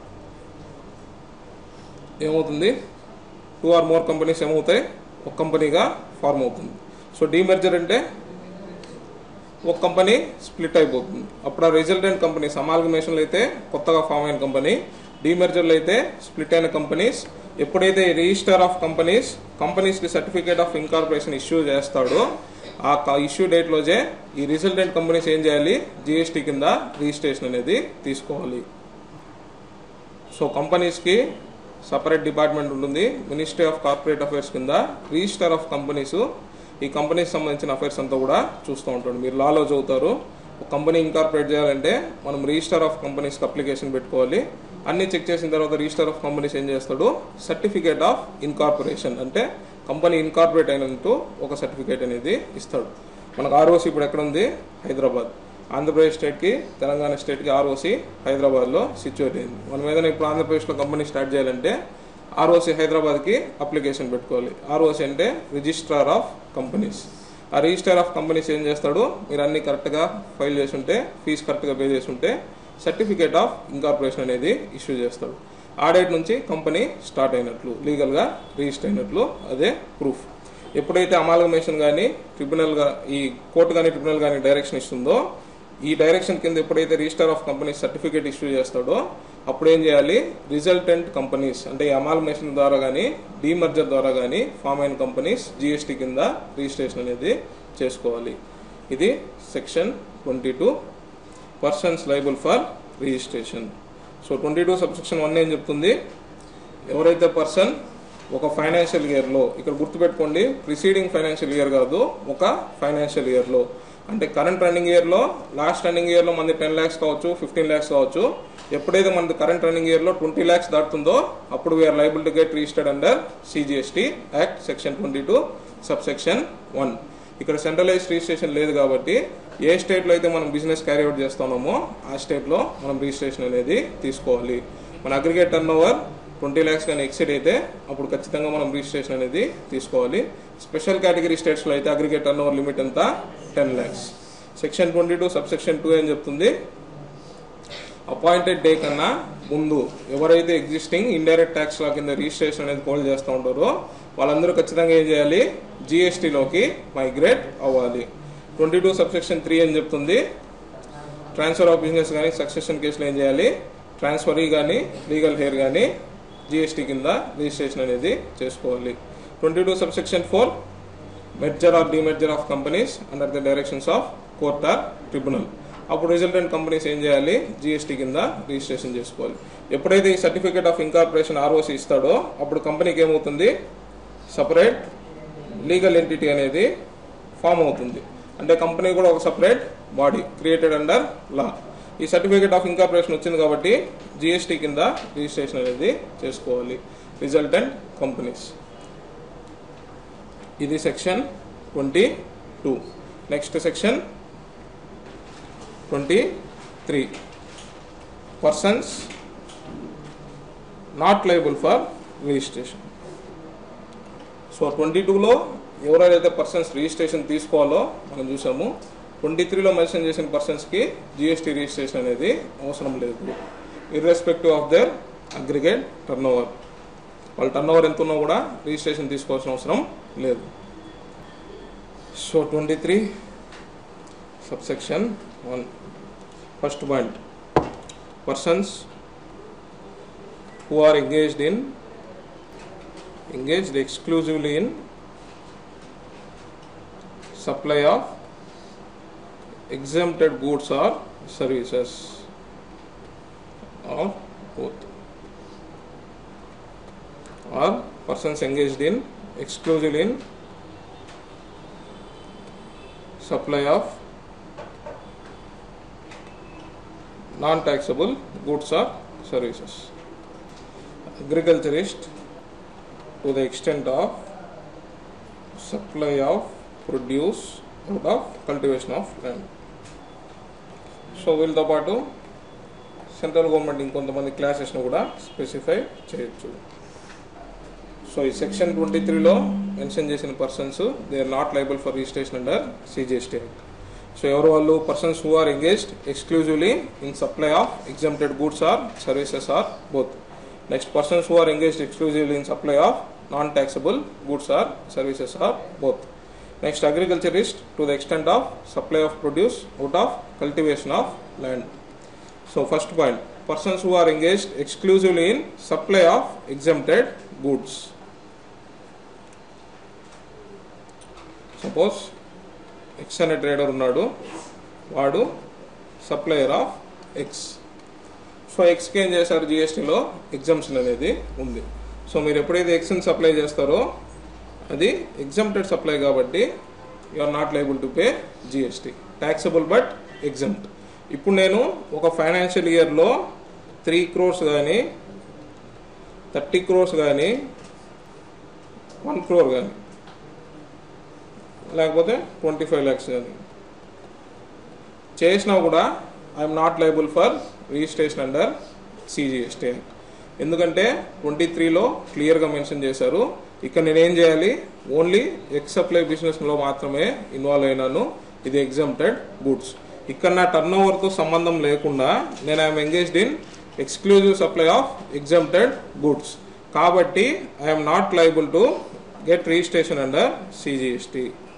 ఏమవుతుంది, 2 or more కంపెనీస్ ఏమవుతాయి, ఒక కంపెనీగా ఫార్మ్ అవుతుంది. సో డీమెర్జర్ అంటే ఒక కంపెనీ స్ప్లిట్ అయిపోతుంది. అప్పుడు ఆ రిజల్టెంట్ కంపెనీస్ అమాల్గమేషన్లో అయితే కొత్తగా ఫామ్ అయిన కంపెనీ, డీమెర్జర్లో అయితే స్ప్లిట్ అయిన కంపెనీస్ ఎప్పుడైతే రిజిస్టర్ ఆఫ్ కంపెనీస్కి సర్టిఫికేట్ ఆఫ్ ఇన్కార్పొరేషన్ ఇష్యూ చేస్తాడో ఆ ఇష్యూ డేట్లోనే ఈ రిజల్టెంట్ కంపెనీస్ ఏం చేయాలి, జిఎస్టీ కింద రిజిస్ట్రేషన్ అనేది తీసుకోవాలి. సో కంపెనీస్కి సపరేట్ డిపార్ట్మెంట్ ఉంటుంది, మినిస్ట్రీ ఆఫ్ కార్పొరేట్ అఫైర్స్ కింద రిజిస్టర్ ఆఫ్ కంపెనీస్ ఈ కంపెనీకి సంబంధించిన అఫైర్స్ అంతా కూడా చూస్తూ ఉంటాడు. మీరు లాలో చదువుతారు, ఒక కంపెనీ ఇన్కార్పొరేట్ చేయాలంటే మనం రిజిస్టర్ ఆఫ్ కంపెనీస్కి అప్లికేషన్ పెట్టుకోవాలి. అన్ని చెక్ చేసిన తర్వాత రిజిస్టర్ ఆఫ్ కంపెనీస్ ఏం చేస్తాడు, సర్టిఫికేట్ ఆఫ్ ఇన్కార్పొరేషన్ అంటే కంపెనీ ఇన్కార్పొరేట్ అయినంటూ ఒక సర్టిఫికేట్ అనేది ఇస్తాడు. మనకు ఆర్ఓసి ఇప్పుడు ఎక్కడ ఉంది, హైదరాబాద్. ఆంధ్రప్రదేశ్ స్టేట్కి తెలంగాణ స్టేట్కి ఆర్ఓసి హైదరాబాద్లో సిచ్యువేట్ అయింది. మనం ఏదైనా ఇప్పుడు ఆంధ్రప్రదేశ్లో కంపెనీ స్టార్ట్ చేయాలంటే ఆర్ఓసి హైదరాబాద్కి అప్లికేషన్ పెట్టుకోవాలి. ఆర్ఓసి అంటే రిజిస్ట్రార్ ఆఫ్ కంపెనీస్. ఆ రిజిస్ట్రార్ ఆఫ్ కంపెనీస్ ఏం చేస్తాడు, మీరు అన్ని కరెక్ట్గా ఫైల్ చేసి ఉంటే, ఫీజు కరెక్ట్గా పే చేసి ఉంటే సర్టిఫికేట్ ఆఫ్ ఇన్కార్పొరేషన్ అనేది ఇష్యూ చేస్తాడు. ఆ డేట్ నుంచి కంపెనీ స్టార్ట్ అయినట్లు, లీగల్గా రిజిస్టర్ అయినట్లు అదే ప్రూఫ్. ఎప్పుడైతే అమాల్గమేషన్ కానీ ట్రిబ్యునల్గా ఈ కోర్టు కానీ ట్రిబ్యునల్ కానీ డైరెక్షన్ ఇస్తుందో, ఈ డైరెక్షన్ కింద ఎప్పుడైతే register of companies certificate issue చేస్తాడో అప్పుడు ఏం చేయాలి, రిజల్టెంట్ కంపెనీస్ అంటే ఈ అమాల్గమేషన్ ద్వారా కానీ డీమర్జర్ ద్వారా కానీ ఫామ్ అయిన కంపెనీస్ జిఎస్టీ కింద రిజిస్ట్రేషన్ అనేది చేసుకోవాలి. ఇది section 22 persons liable for registration. So 22 subsection 1 ఏం చెప్తుంది, ఎవరైతే పర్సన్ ఒక ఫైనాన్షియల్ ఇయర్లో, ఇక్కడ గుర్తుపెట్టుకోండి ప్రిసీడింగ్ ఫైనాన్షియల్ ఇయర్ కాదు, ఒక ఫైనాన్షియల్ ఇయర్లో అంటే కరెంట్ రన్నింగ్ ఇయర్లో, లాస్ట్ రన్నింగ్ ఇయర్లో మనది 10 lakhs కావచ్చు, 15 lakhs కావచ్చు. ఎప్పుడైతే మనది కరెంట్ రన్నింగ్ ఇయర్లో 20 lakhs దాటుతుందో అప్పుడు we are liable to get registered under CGST act section 22 subsection 1. ఇక్కడ సెంట్రలైజ్ రిజిస్ట్రేషన్ లేదు కాబట్టి ఏ స్టేట్లో అయితే మనం బిజినెస్ క్యారీ అవుట్ చేస్తున్నామో ఆ స్టేట్లో మనం రిజిస్ట్రేషన్ అనేది తీసుకోవాలి. మన అగ్రిగేట్ టర్న్ ఓవర్ 20 lakhs కానీ ఎక్సీడ్ అయితే అప్పుడు ఖచ్చితంగా మనం రిజిస్ట్రేషన్ అనేది తీసుకోవాలి. స్పెషల్ కేటగిరీ స్టేట్స్లో అయితే అగ్రిగేట్ టర్న్ ఓవర్ లిమిట్ ఎంత, 10 lakhs. సెక్షన్ 22 సబ్సెక్షన్ 2 ఏం చెప్తుంది, అపాయింటెడ్ డే కన్నా ముందు ఎవరైతే ఎగ్జిస్టింగ్ ఇండైరెక్ట్ ట్యాక్స్ లా కింద రిజిస్ట్రేషన్ అనేది హోల్డ్ చేస్తూ ఉంటారో వాళ్ళందరూ ఖచ్చితంగా ఏం చేయాలి, జిఎస్టీలోకి మైగ్రేట్ అవ్వాలి. 22 సబ్సెక్షన్ 3 అని చెప్తుంది, ట్రాన్స్ఫర్ ఆఫ్ బిజినెస్ కానీ సక్సెషన్ కేసులో ఏం చేయాలి, ట్రాన్స్ఫరీ కానీ లీగల్ హెయిర్ కానీ జిఎస్టీ కింద రిజిస్ట్రేషన్ అనేది చేసుకోవాలి. 22 subsection 4 merger or demerger of companies under the directions of court or tribunal. అప్పుడు రిజల్టెంట్ కంపెనీస్ ఏం చేయాలి, జిఎస్టీ కింద రిజిస్ట్రేషన్ చేసుకోవాలి. ఎప్పుడైతే ఈ సర్టిఫికేట్ ఆఫ్ ఇన్కార్పొరేషన్ ఆర్ఓసి ఇస్తాడో అప్పుడు కంపెనీకి ఏమవుతుంది, సపరేట్ లీగల్ ఎంటిటీ అనేది ఫామ్ అవుతుంది. అంటే కంపెనీ కూడా ఒక separate body created under law. ఈ సర్టిఫికేట్ ఆఫ్ ఇన్కార్పొరేషన్ వచ్చింది కాబట్టి జిఎస్టీ కింద రిజిస్ట్రేషన్ అనేది చేసుకోవాలి రిజల్టెంట్ కంపెనీస్. ఇది section 22. Next section 23 persons not liable for registration. So 22లో ఎవరైతే పర్సన్స్ రిజిస్ట్రేషన్ తీసుకోవాలో మనం చూసాము. 23లో మెన్షన్ చేసిన పర్సన్స్కి జిఎస్టీ రిజిస్ట్రేషన్ అనేది అవసరం లేదు, irrespective of their aggregate turnover. వాళ్ళ టర్న్ ఓవర్ ఎంత ఉన్నా కూడా రిజిస్ట్రేషన్ తీసుకోవాల్సిన అవసరం లేదు. So 23 subsection 1 first point, persons who are engaged exclusively in supply of exempted goods or services or both, or persons engaged in exclusively in supply of non-taxable goods or services. Agriculturist to the extent of supply of produce out of cultivation of land. So వీళ్ళతో పాటు సెంట్రల్ గవర్నమెంట్ ఇంకొంతమంది క్లాసెస్ను కూడా స్పెసిఫై చేయొచ్చు. సో ఈ సెక్షన్ 23లో మెన్షన్ చేసిన persons they are not liable for registration under CGST act. So ఎవరు వాళ్ళు, persons who are engaged exclusively in supply of exempted goods or services or both. Next persons who are engaged exclusively in supply of non taxable goods or services or both. Next, agriculturist to the extent of supply of produce out of cultivation of land. So first point, persons who are engaged exclusively in supply of exempted goods. Suppose X అనే ట్రేడర్ ఉన్నాడు, వాడు సప్లయర్ ఆఫ్ ఎక్స్. సో ఎక్స్కి ఏం చేశారు, జిఎస్టీలో ఎగ్జంప్షన్ అనేది ఉంది. సో మీరు ఎప్పుడైతే ఎక్స్ని సప్లై చేస్తారో అది ఎగ్జంప్టెడ్ సప్లై కాబట్టి you are not liable to pay GST, taxable but exempt. ఇప్పుడు నేను ఒక ఫైనాన్షియల్ ఇయర్లో 3 crores కానీ 30 crores కానీ 1 crore కానీ లేకపోతే 25 lakhs కానీ చేసినా కూడా I'm not liable for registration under CGST act. ఎందుకంటే 23లో క్లియర్గా మెన్షన్ చేశారు. ఇక్కడ నేనేం చేయాలి, ఓన్లీ ఎక్స్ సప్లై బిజినెస్లో మాత్రమే ఇన్వాల్వ్ అయినాను, ఇది ఎగ్జామ్టెడ్ గూడ్స్. ఇక్కడ నా టర్న్ ఓవర్తో సంబంధం లేకుండా నేను I'm engaged in exclusive supply of exempted goods. కాబట్టి I'm not liable to get registration under CGST.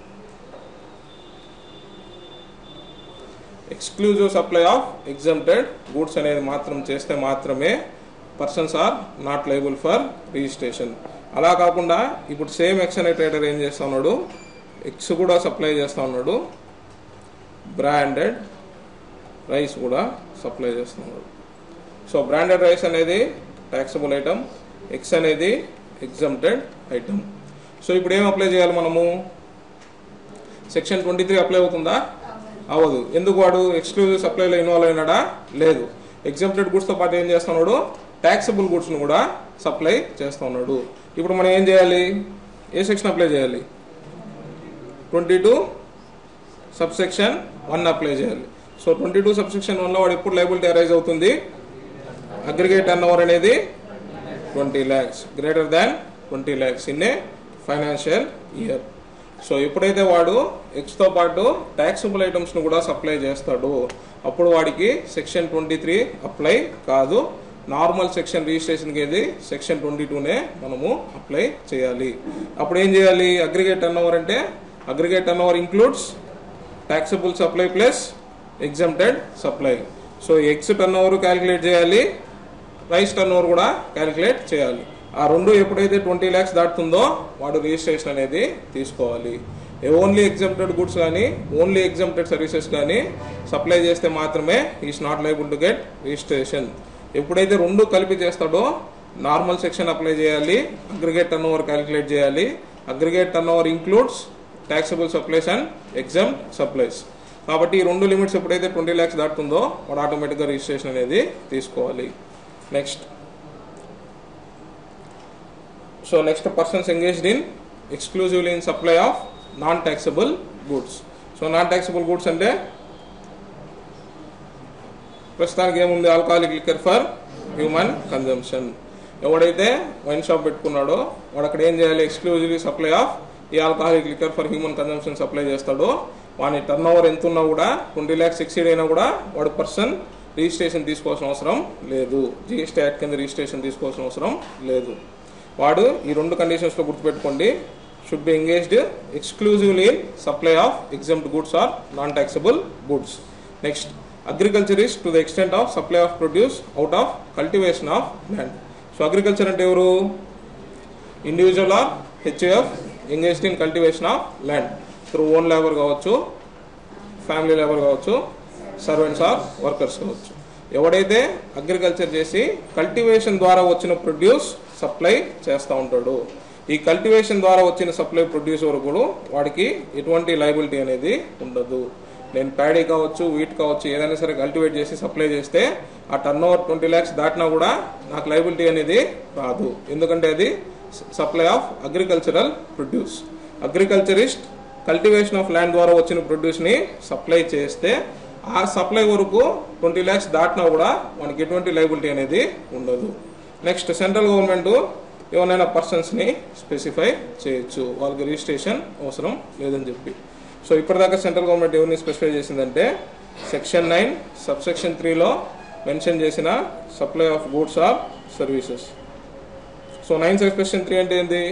Exclusive supply of exempted goods అనేది మాత్రం చేస్తే మాత్రమే persons are not liable for registration. అలా కాకుండా ఇప్పుడు సేమ్ ఎక్స్ అనే ట్రేడర్ ఏం చేస్తా ఉన్నాడు, ఎగ్స్ కూడా సప్లై చేస్తూ ఉన్నాడు, బ్రాండెడ్ రైస్ కూడా సప్లై చేస్తూ ఉన్నాడు. సో బ్రాండెడ్ రైస్ అనేది ట్యాక్సబుల్ ఐటమ్, ఎగ్స్ అనేది ఎగ్జామ్టెడ్ ఐటమ్. సో ఇప్పుడు ఏం అప్లై చేయాలి మనము, సెక్షన్ 23 అప్లై అవుతుందా? అవ్వదు. ఎందుకు? వాడు ఎక్స్క్లూజివ్ సప్లైలో ఇన్వాల్వ్ అయినాడా? లేదు. ఎగ్జామ్టెడ్ గూడ్స్తో పాటు ఏం చేస్తున్నాడు, ట్యాక్సబుల్ గూడ్స్ను కూడా సప్లై చేస్తూ ఉన్నాడు. ఇప్పుడు మనం ఏం చేయాలి, ఏ సెక్షన్ అప్లై చేయాలి, 22 సబ్సెక్షన్ 1 అప్లై చేయాలి. సో 22 సబ్సెక్షన్ 1లో వాడు ఎప్పుడు లయబిలిటీ అరైజ్ అవుతుంది, అగ్రిగేట్ టర్న్ ఓవర్ అనేది 20 lakhs, greater than 20 lakhs in a financial year. So ఎప్పుడైతే వాడు ఎక్స్తో పాటు ట్యాక్సబుల్ ఐటమ్స్ను కూడా సప్లై చేస్తాడో అప్పుడు వాడికి సెక్షన్ 23 అప్లై కాదు. నార్మల్ సెక్షన్ రిజిస్ట్రేషన్కి ఏది సెక్షన్ 22నే మనము అప్లై చేయాలి. అప్పుడు ఏం చేయాలి, అగ్రిగేట్ టర్న్ ఓవర్ అంటే aggregate turnover includes taxable supply plus exempted supply. So eggs turnover calculate చేయాలి, రైస్ టర్న్ ఓవర్ కూడా క్యాలిక్యులేట్ చేయాలి. ఆ రెండు ఎప్పుడైతే 20 lakhs దాటుతుందో వాడు రిజిస్ట్రేషన్ అనేది తీసుకోవాలి. ఓన్లీ ఎగ్జామ్టెడ్ గుడ్స్ కానీ ఓన్లీ ఎగ్జామ్టెడ్ సర్వీసెస్ కానీ సప్లై చేస్తే మాత్రమే is not liable to get registration. ఎప్పుడైతే రెండు కలిపి చేస్తాడో నార్మల్ సెక్షన్ అప్లై చేయాలి, అగ్రిగేట్ టర్న్ ఓవర్ క్యాలిక్యులేట్ చేయాలి. Aggregate turnover includes taxable supplies and exempt supplies. కాబట్టి ఈ రెండు లిమిట్స్ ఎప్పుడైతే 20 lakhs దాటుతుందో వాడు ఆటోమేటిక్గా రిజిస్ట్రేషన్ అనేది తీసుకోవాలి. Next persons engaged in exclusively in supply of non taxable goods. So non taxable goods అంటే ప్రస్తుతానికి ఏముంది, alcoholic liquor for human consumption. ఎవడైతే వైన్ షాప్ పెట్టుకున్నాడో వాడు అక్కడ ఏం చేయాలి, ఎక్స్క్లూజివ్లీ సప్లై ఆఫ్ ఈ alcoholic liquor for human consumption supply చేస్తాడో వాని టర్న్ ఓవర్ ఎంత ఉన్నా కూడా 20 lakhs ఎక్సీడ్ అయినా కూడా వాడు పర్సన్ రిజిస్ట్రేషన్ తీసుకోవాల్సిన అవసరం లేదు, GST యాక్ట్ కింద రిజిస్ట్రేషన్ తీసుకోవాల్సిన అవసరం లేదు. వాడు ఈ రెండు కండిషన్స్లో గుర్తుపెట్టుకోండి, should be engaged exclusively in supply of exempted goods or non taxable goods. Next agriculturist to the extent of supply of produce out of cultivation of land. So agriculture అంటే ఎవరు, individual or HAF engaged in cultivation of land through own labour కావచ్చు, ఫ్యామిలీ లేబర్ కావచ్చు, సర్వెంట్స్ ఆర్ వర్కర్స్ కావచ్చు. ఎవడైతే అగ్రికల్చర్ చేసి కల్టివేషన్ ద్వారా వచ్చిన ప్రొడ్యూస్ సప్లై చేస్తూ ఉంటాడు, ఈ కల్టివేషన్ ద్వారా వచ్చిన సప్లై ప్రొడ్యూస్ వరకు వాడికి ఎటువంటి లయబిలిటీ అనేది ఉండదు. నేను ప్యాడీ కావచ్చు, వీట్ కావచ్చు, ఏదైనా సరే కల్టివేట్ చేసి సప్లై చేస్తే ఆ టర్న్ ఓవర్ 20 lakhs దాటినా కూడా నాకు లయబిలిటీ అనేది రాదు, ఎందుకంటే అది supply of agricultural produce. Agriculturist cultivation of land ద్వారా వచ్చిన ప్రొడ్యూస్ని సప్లై చేస్తే ఆ సప్లై వరకు 20 lakhs దాటినా కూడా మనకి ఎటువంటి లయబిలిటీ అనేది ఉండదు. నెక్స్ట్ సెంట్రల్ గవర్నమెంట్ ఎవరైనా పర్సన్స్ని స్పెసిఫై చేయొచ్చు, వాళ్ళకి రిజిస్ట్రేషన్ అవసరం లేదని చెప్పి. సో ఇప్పటిదాకా సెంట్రల్ గవర్నమెంట్ ఎవరిని స్పెసిఫై చేసిందంటే సెక్షన్ 9 సబ్సెక్షన్ 3లో మెన్షన్ చేసిన supply of goods or services. So 9 subsection 3 అంటే ఏంటి,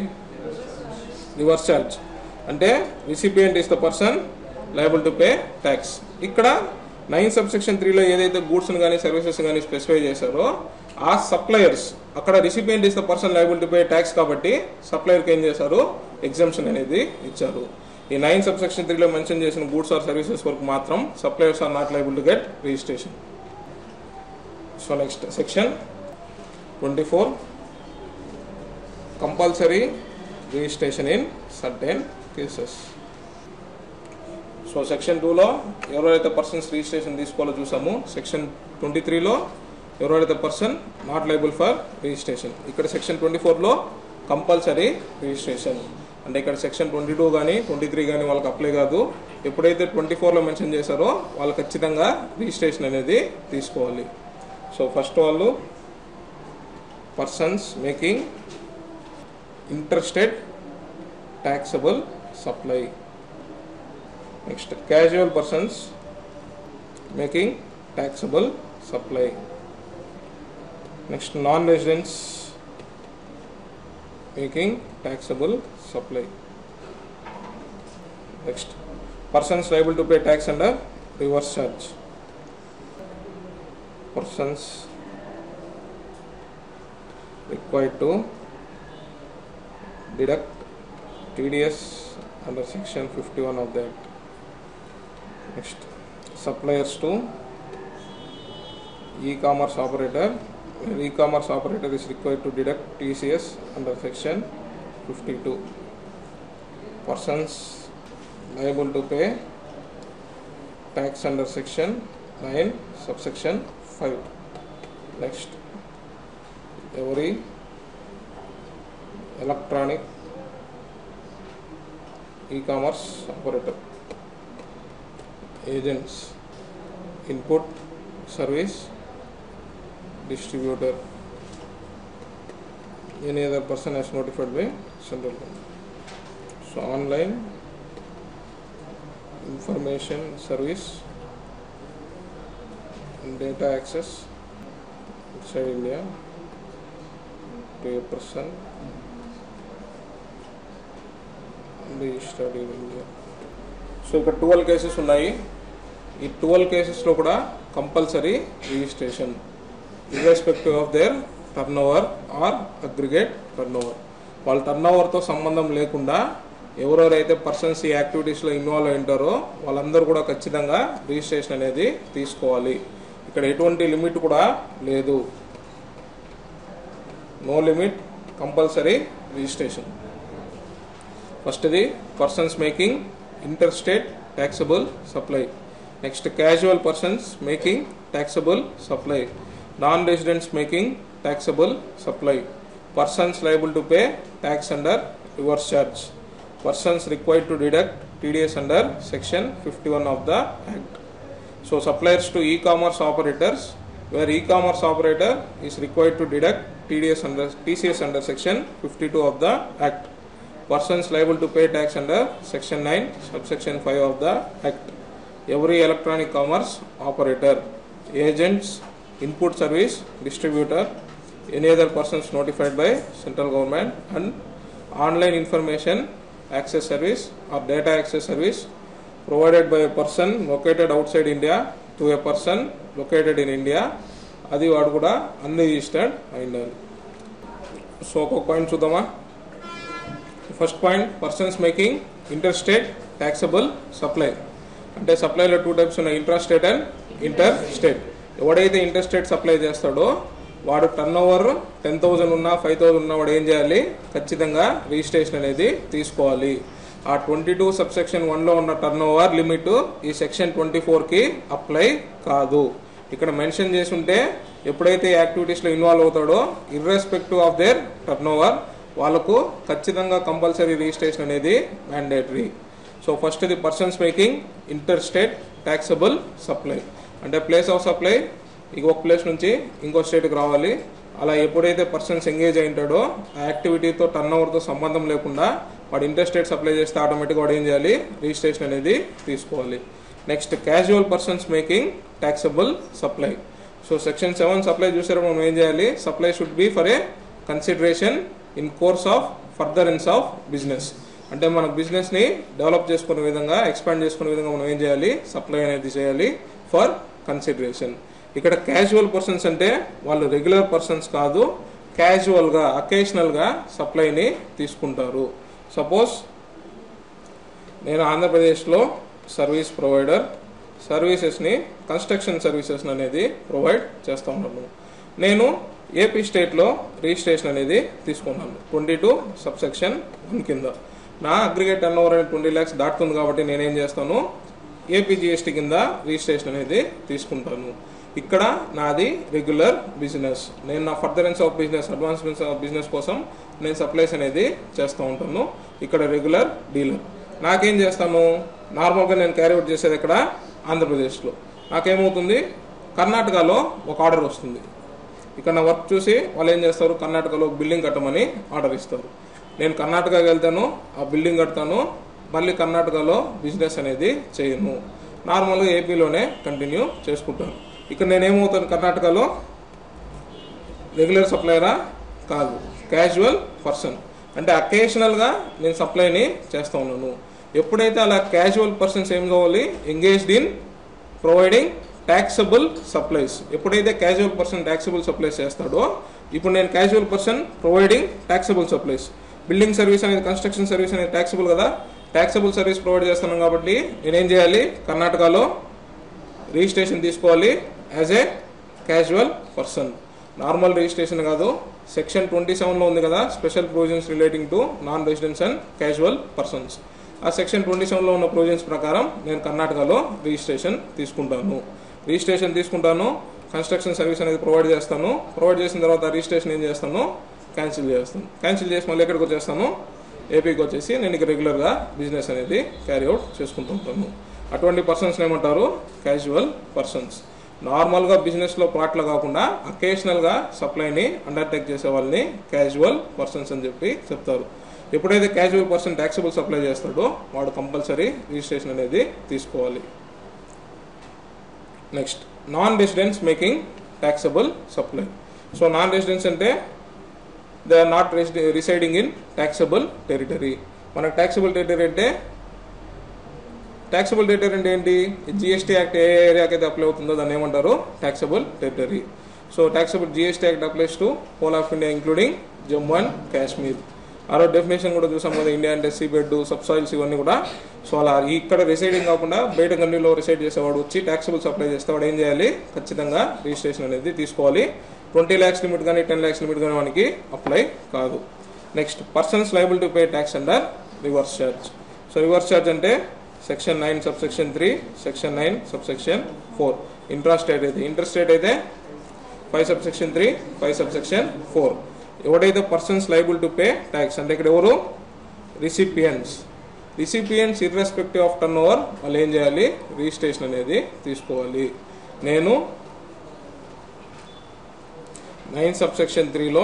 రివర్స్ ఛార్జ్ అంటే recipient is the person liable to pay tax. ఇక్కడ 9 సబ్సెక్షన్ 3లో ఏదైతే గూడ్స్ని కానీ సర్వీసెస్ కానీ స్పెసిఫై చేశారో ఆ సప్లయర్స్ అక్కడ recipient is the person liable to pay tax కాబట్టి సప్లయర్కి ఏం చేశారు, ఎగ్జంప్షన్ అనేది ఇచ్చారు. ఈ 9 సబ్సెక్షన్ 3లో మెన్షన్ చేసిన గూడ్స్ ఆర్ సర్వీసెస్ వరకు మాత్రం suppliers are not liable to get registration. So next section 24 compulsory registration in certain cases. So section 2లో ఎవరైతే పర్సన్స్ రిజిస్ట్రేషన్ తీసుకోవాలో చూసాము, సెక్షన్ 23లో ఎవరైతే person not liable for registration. ఇక్కడ సెక్షన్ 24లో కంపల్సరీ రిజిస్ట్రేషన్. అంటే ఇక్కడ సెక్షన్ 22 కానీ 23 కానీ వాళ్ళకి అప్లై కాదు. ఎప్పుడైతే 24లో మెన్షన్ చేశారో వాళ్ళు ఖచ్చితంగా రిజిస్ట్రేషన్ అనేది తీసుకోవాలి. సో ఫస్ట్ వాళ్ళు persons making interstate taxable supply. Next, casual persons making taxable supply. Next, non-residents making taxable supply. Next, persons liable to pay tax under reverse charge. Persons required to deduct TDS under section 51 of the Act. Next, suppliers to e-commerce operator. E-commerce operator is required to deduct TCS under section 52. Persons liable to pay tax under section 9 subsection 5. Next, every electronic e-commerce operator, agents, input, service, distributor, any other person as notified by central government. So online information service, data access outside India to a person registered in India. So ఇక్కడ 12 కేసెస్ ఉన్నాయి. ఈ 12 కేసెస్లో కూడా compulsory registration irrespective of their turnover or aggregate turnover. వాళ్ళ టర్న్ ఓవర్తో సంబంధం లేకుండా ఎవరెవరైతే పర్సన్స్ ఈ యాక్టివిటీస్లో ఇన్వాల్వ్ అయి ఉంటారో వాళ్ళందరూ కూడా ఖచ్చితంగా రిజిస్ట్రేషన్ అనేది తీసుకోవాలి. ఇక్కడ ఎటువంటి లిమిట్ కూడా లేదు, no limit, compulsory registration. First ఇది persons making interstate taxable supply. Next, casual persons making taxable supply, non-residents making taxable supply, persons liable to pay tax under reverse charge, persons required to deduct TDS under section 51 of the Act. So suppliers to e-commerce operators, where e-commerce operator is required to deduct TCS under section 52 of the Act. Persons liable to pay tax under section 9 subsection 5 of the Act. Every electronic commerce operator, agents, input service distributor, any other persons notified by central government, and online information access service or data access service provided by a person located outside India to a person located in India, అది వాడు కూడా అన్రిజిస్టర్డ్ అయినారు. సో ఒక పాయింట్ చూద్దామా. First point, persons making interstate taxable supply. అంటే సప్లైలో 2 టైప్స్ ఉన్నాయి, ఇంట్రాస్టేట్ అండ్ ఇంటర్ స్టేట్. ఎవడైతే ఇంటర్స్టేట్ సప్లై చేస్తాడో వాడు టర్న్ ఓవర్ 10,000 ఉన్నా 5,000 ఉన్నా వాడు ఏం చేయాలి, ఖచ్చితంగా రిజిస్ట్రేషన్ అనేది తీసుకోవాలి. ఆ 22 సబ్సెక్షన్ 1లో ఉన్న టర్న్ ఓవర్ లిమిట్ ఈ సెక్షన్ 24కి అప్లై కాదు. ఇక్కడ మెన్షన్ చేసి ఉంటే ఎప్పుడైతే యాక్టివిటీస్లో ఇన్వాల్వ్ అవుతాడో irrespective of their turnover వాళ్ళకు ఖచ్చితంగా కంపల్సరీ రిజిస్ట్రేషన్ అనేది మ్యాండేటరీ. సో ఫస్ట్ ఇది persons making interstate taxable supply. అంటే ప్లేస్ ఆఫ్ సప్లై ఒక ప్లేస్ నుంచి ఇంకో స్టేట్కి రావాలి. అలా ఎప్పుడైతే పర్సన్స్ ఎంగేజ్ అయి ఉంటాడో ఆ యాక్టివిటీతో టర్న్ ఓవర్తో సంబంధం లేకుండా వాడు ఇంటర్స్టేట్ సప్లై చేస్తే ఆటోమేటిక్గా వాడు ఏం చేయాలి, రిజిస్ట్రేషన్ అనేది తీసుకోవాలి. Next, casual persons making taxable supply. So section 7 supply చూసారో మనం ఏం చేయాలి, supply should be for a consideration in course of furtherance of business. అంటే మన బిజినెస్ని డెవలప్ చేసుకునే విధంగా, ఎక్స్పాండ్ చేసుకునే విధంగా మనం ఏం చేయాలి, సప్లై అనేది చేయాలి ఫర్ కన్సిడరేషన్. ఇక్కడ క్యాజువల్ పర్సన్స్ అంటే వాళ్ళు రెగ్యులర్ పర్సన్స్ కాదు, క్యాజువల్గా అకేషనల్గా సప్లైని తీసుకుంటారు. సపోజ్ నేను ఆంధ్రప్రదేశ్లో సర్వీస్ ప్రొవైడర్ సర్వీసెస్ని, కన్స్ట్రక్షన్ సర్వీసెస్ అనేది ప్రొవైడ్ చేస్తూ ఉన్నాను. నేను ఏపీ స్టేట్లో రిజిస్ట్రేషన్ అనేది తీసుకున్నాను 22 సబ్సెక్షన్ 1 కింద. నా అగ్రిగేట్ టర్న్ ఓవర్ అనేది 20 lakhs దాటుతుంది కాబట్టి నేనేం చేస్తాను, ఏపీ జిఎస్టీ కింద రిజిస్ట్రేషన్ అనేది తీసుకుంటాను. ఇక్కడ నాది రెగ్యులర్ బిజినెస్. నేను నా furtherance of business, advancements of business కోసం నేను సప్లైస్ అనేది చేస్తూ ఉంటాను. ఇక్కడ రెగ్యులర్ డీలర్. నాకేం చేస్తాను, నార్మల్గా నేను క్యారీ అవుట్ చేసేది ఇక్కడ ఆంధ్రప్రదేశ్లో. నాకేమవుతుంది, కర్ణాటకలో ఒక ఆర్డర్ వస్తుంది. ఇక్కడ నా వర్క్ చూసి వాళ్ళు ఏం చేస్తారు, కర్ణాటకలో బిల్డింగ్ కట్టమని ఆర్డర్ ఇస్తారు. నేను కర్ణాటకకి వెళ్తాను, ఆ బిల్డింగ్ కడతాను, మళ్ళీ కర్ణాటకలో బిజినెస్ అనేది చేయను. నార్మల్గా ఏపీలోనే కంటిన్యూ చేసుకుంటాను. ఇక్కడ నేనేమవుతాను, కర్ణాటకలో రెగ్యులర్ సప్లయరా కాదు, క్యాజువల్ పర్సన్. అంటే అకేషనల్గా నేను సప్లైని చేస్తూ ఉన్నాను. ఎప్పుడైతే అలా క్యాజువల్ పర్సన్స్ ఏం కావాలి, engaged in providing taxable supplies. ఎప్పుడైతే క్యాజువల్ పర్సన్ ట్యాక్సబుల్ సప్లైస్ చేస్తాడో, ఇప్పుడు నేను casual person providing taxable supplies. Building service అనేది, కన్స్ట్రక్షన్ సర్వీస్ అనేది ట్యాక్సబుల్ కదా, ట్యాక్సబుల్ సర్వీస్ ప్రొవైడ్ చేస్తున్నాను కాబట్టి నేనేం చేయాలి, కర్ణాటకలో రిజిస్ట్రేషన్ తీసుకోవాలి as a casual person. Normal registration కాదు. సెక్షన్ 27లో ఉంది కదా, special provisions relating to non residents and casual persons. ఆ సెక్షన్ 27లో ఉన్న ప్రొవిజన్స్ ప్రకారం నేను కర్ణాటకలో రిజిస్ట్రేషన్ తీసుకుంటాను. కన్స్ట్రక్షన్ సర్వీస్ అనేది ప్రొవైడ్ చేస్తాను. ప్రొవైడ్ చేసిన తర్వాత రిజిస్ట్రేషన్ ఏం చేస్తాను, క్యాన్సిల్ చేసి మళ్ళీ ఎక్కడికి వచ్చేస్తాను, ఏపీకి వచ్చేసి నేను ఇక రెగ్యులర్గా బిజినెస్ అనేది క్యారీ అవుట్ చేసుకుంటూ ఉంటాను. అటువంటి పర్సన్స్ ఏమంటారు, క్యాజువల్ పర్సన్స్. నార్మల్గా బిజినెస్లో పార్ట్లో కాకుండా అకేషనల్గా సప్లైని అండర్టేక్ చేసే వాళ్ళని క్యాజువల్ పర్సన్స్ అని చెప్పి చెప్తారు. ఎప్పుడైతే క్యాజువల్ పర్సన్ ట్యాక్సబుల్ సప్లై చేస్తాడో వాడు కంపల్సరీ రిజిస్ట్రేషన్ అనేది తీసుకోవాలి. Next, non residents making taxable supply. So non residents అంటే they are not residing in taxable territory. మనకు ట్యాక్సబుల్ టెరిటరీ అంటే ఏంటి, జిఎస్టీ యాక్ట్ ఏ ఏరియాకి అయితే అప్లై అవుతుందో దాన్ని ఏమంటారు, taxable territory. So taxable GST act applies to whole of India including Jammu and Kashmir. ఆరో డెఫినేషన్ కూడా చూసాం కదా, ఇండియా అంటే సీబెడ్, సబ్సాయిల్స్ ఇవన్నీ కూడా. సో అలా ఇక్కడ రిసైడింగ్ కాకుండా బయట కంట్రీలో రిసైడ్ చేసేవాడు వచ్చి ట్యాక్సబుల్ సప్లై చేస్తే వాడు ఏం చేయాలి, ఖచ్చితంగా రిజిస్ట్రేషన్ అనేది తీసుకోవాలి. 20 lakhs లిమిట్ కానీ 10 lakhs లిమిట్ కానీ వానికి అప్లై కాదు. Next, persons liable to pay tax under reverse charge. So reverse charge అంటే section 9 subsection 3, section 9 subsection 4. Intrastate అయితే 5 subsection 3, 5 subsection 4. ఎవడైతే persons liable to pay tax అంటే ఇక్కడ ఎవరు, recipients irrespective of turnover వాళ్ళు ఏం చేయాలి, రిజిస్ట్రేషన్ అనేది తీసుకోవాలి. నేను 9 subsection 3లో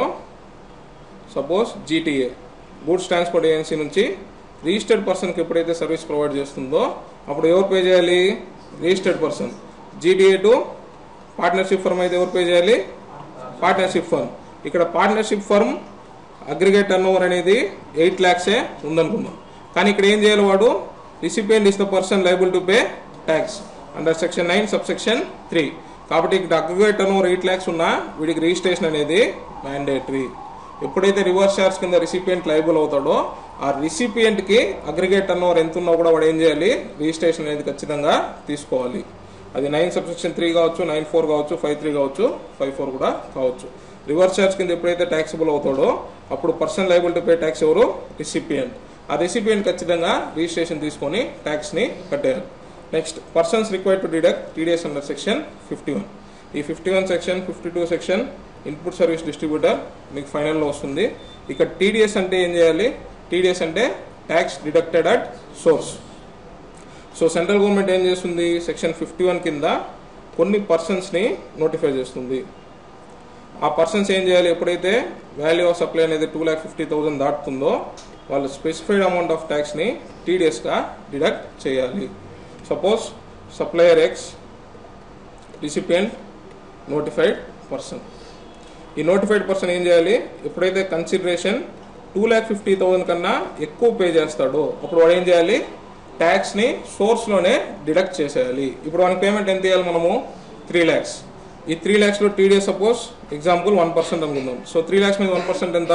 suppose GTA, goods transport agency నుంచి రిజిస్టర్డ్ పర్సన్కి ఎప్పుడైతే సర్వీస్ ప్రొవైడ్ చేస్తుందో అప్పుడు ఎవరు పే చేయాలి, registered person. GTA to partnership firm అయితే ఎవరు పే చేయాలి, పార్ట్నర్షిప్ ఫర్మ్. ఇక్కడ partnership firm aggregate turnover అనేది 8 lakhs ఉందనుకుందాం. కానీ ఇక్కడ ఏం చేయాలి, వాడు recipient is the person liable to pay tax under section 9 subsection 3. కాబట్టి ఇక్కడ అగ్రిగేట్ టర్న్ ఓవర్ 8 lakhs ఉన్నా వీడికి రిజిస్ట్రేషన్ అనేది మ్యాండేటరీ. ఎప్పుడైతే రివర్స్ చార్జ్ కింద రిసిపియంట్ లయబుల్ అవుతాడో ఆ రిసిపియంట్కి అగ్రిగేట్ టర్న్ ఓవర్ ఎంత ఉన్నా కూడా వాడు ఏం చేయాలి, రిజిస్ట్రేషన్ అనేది ఖచ్చితంగా తీసుకోవాలి. అది 9 subsection 3 కావచ్చు, 9(4) కావచ్చు, 5(3) కావచ్చు, 5(4) కూడా కావచ్చు. రివర్స్ చార్జ్ కింద ఎప్పుడైతే ట్యాక్సబుల్ అవుతాడో అప్పుడు person liable to pay tax ఎవరు, రిసిపియంట్. ఆ రిసిపియంట్ ఖచ్చితంగా రిజిస్ట్రేషన్ తీసుకొని ట్యాక్స్ని కట్టేయాలి. Next, persons required to deduct TDS under section 51. ఈ 51 section, 52 section input service distributor మీకు ఫైనల్లో వస్తుంది. ఇక్కడ టీడీఎస్ అంటే ఏం చేయాలి, టీడీఎస్ అంటే tax deducted at source. So central government ఏం చేస్తుంది, సెక్షన్ 51 కింద కొన్ని పర్సన్స్ని నోటిఫై చేస్తుంది. ఆ పర్సన్స్ ఏం చేయాలి, ఎప్పుడైతే వాల్యూ ఆఫ్ సప్లై అనేది 2,50,000 దాటుతుందో వాళ్ళు స్పెసిఫైడ్ అమౌంట్ ఆఫ్ ట్యాక్స్ని టీడీఎస్గా డిడక్ట్ చేయాలి. Suppose supplier X, recipient notified person. ఈ నోటిఫైడ్ పర్సన్ ఏం చేయాలి, ఎప్పుడైతే కన్సిడరేషన్ 2,50,000 కన్నా ఎక్కువ పే చేస్తాడో అప్పుడు వాడు ఏం చేయాలి, ట్యాక్స్ని సోర్స్లోనే డిడక్ట్ చేసేయాలి. ఇప్పుడు వానికి పేమెంట్ ఎంత ఇవ్వాలి, మనము 3 lakhs. ఈ 3 lakhsలో టీడీఎస్ సపోజ్ ఎగ్జాంపుల్ 1% అనుకుందాం. సో 3 lakhs మీద 1% ఎంత,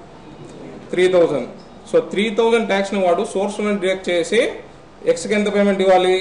3,000. సో 3,000 ట్యాక్స్ని వాడు సోర్స్లోనే డిడక్ట్ చేసి ఎక్స్కి ఎంత పేమెంట్ ఇవ్వాలి,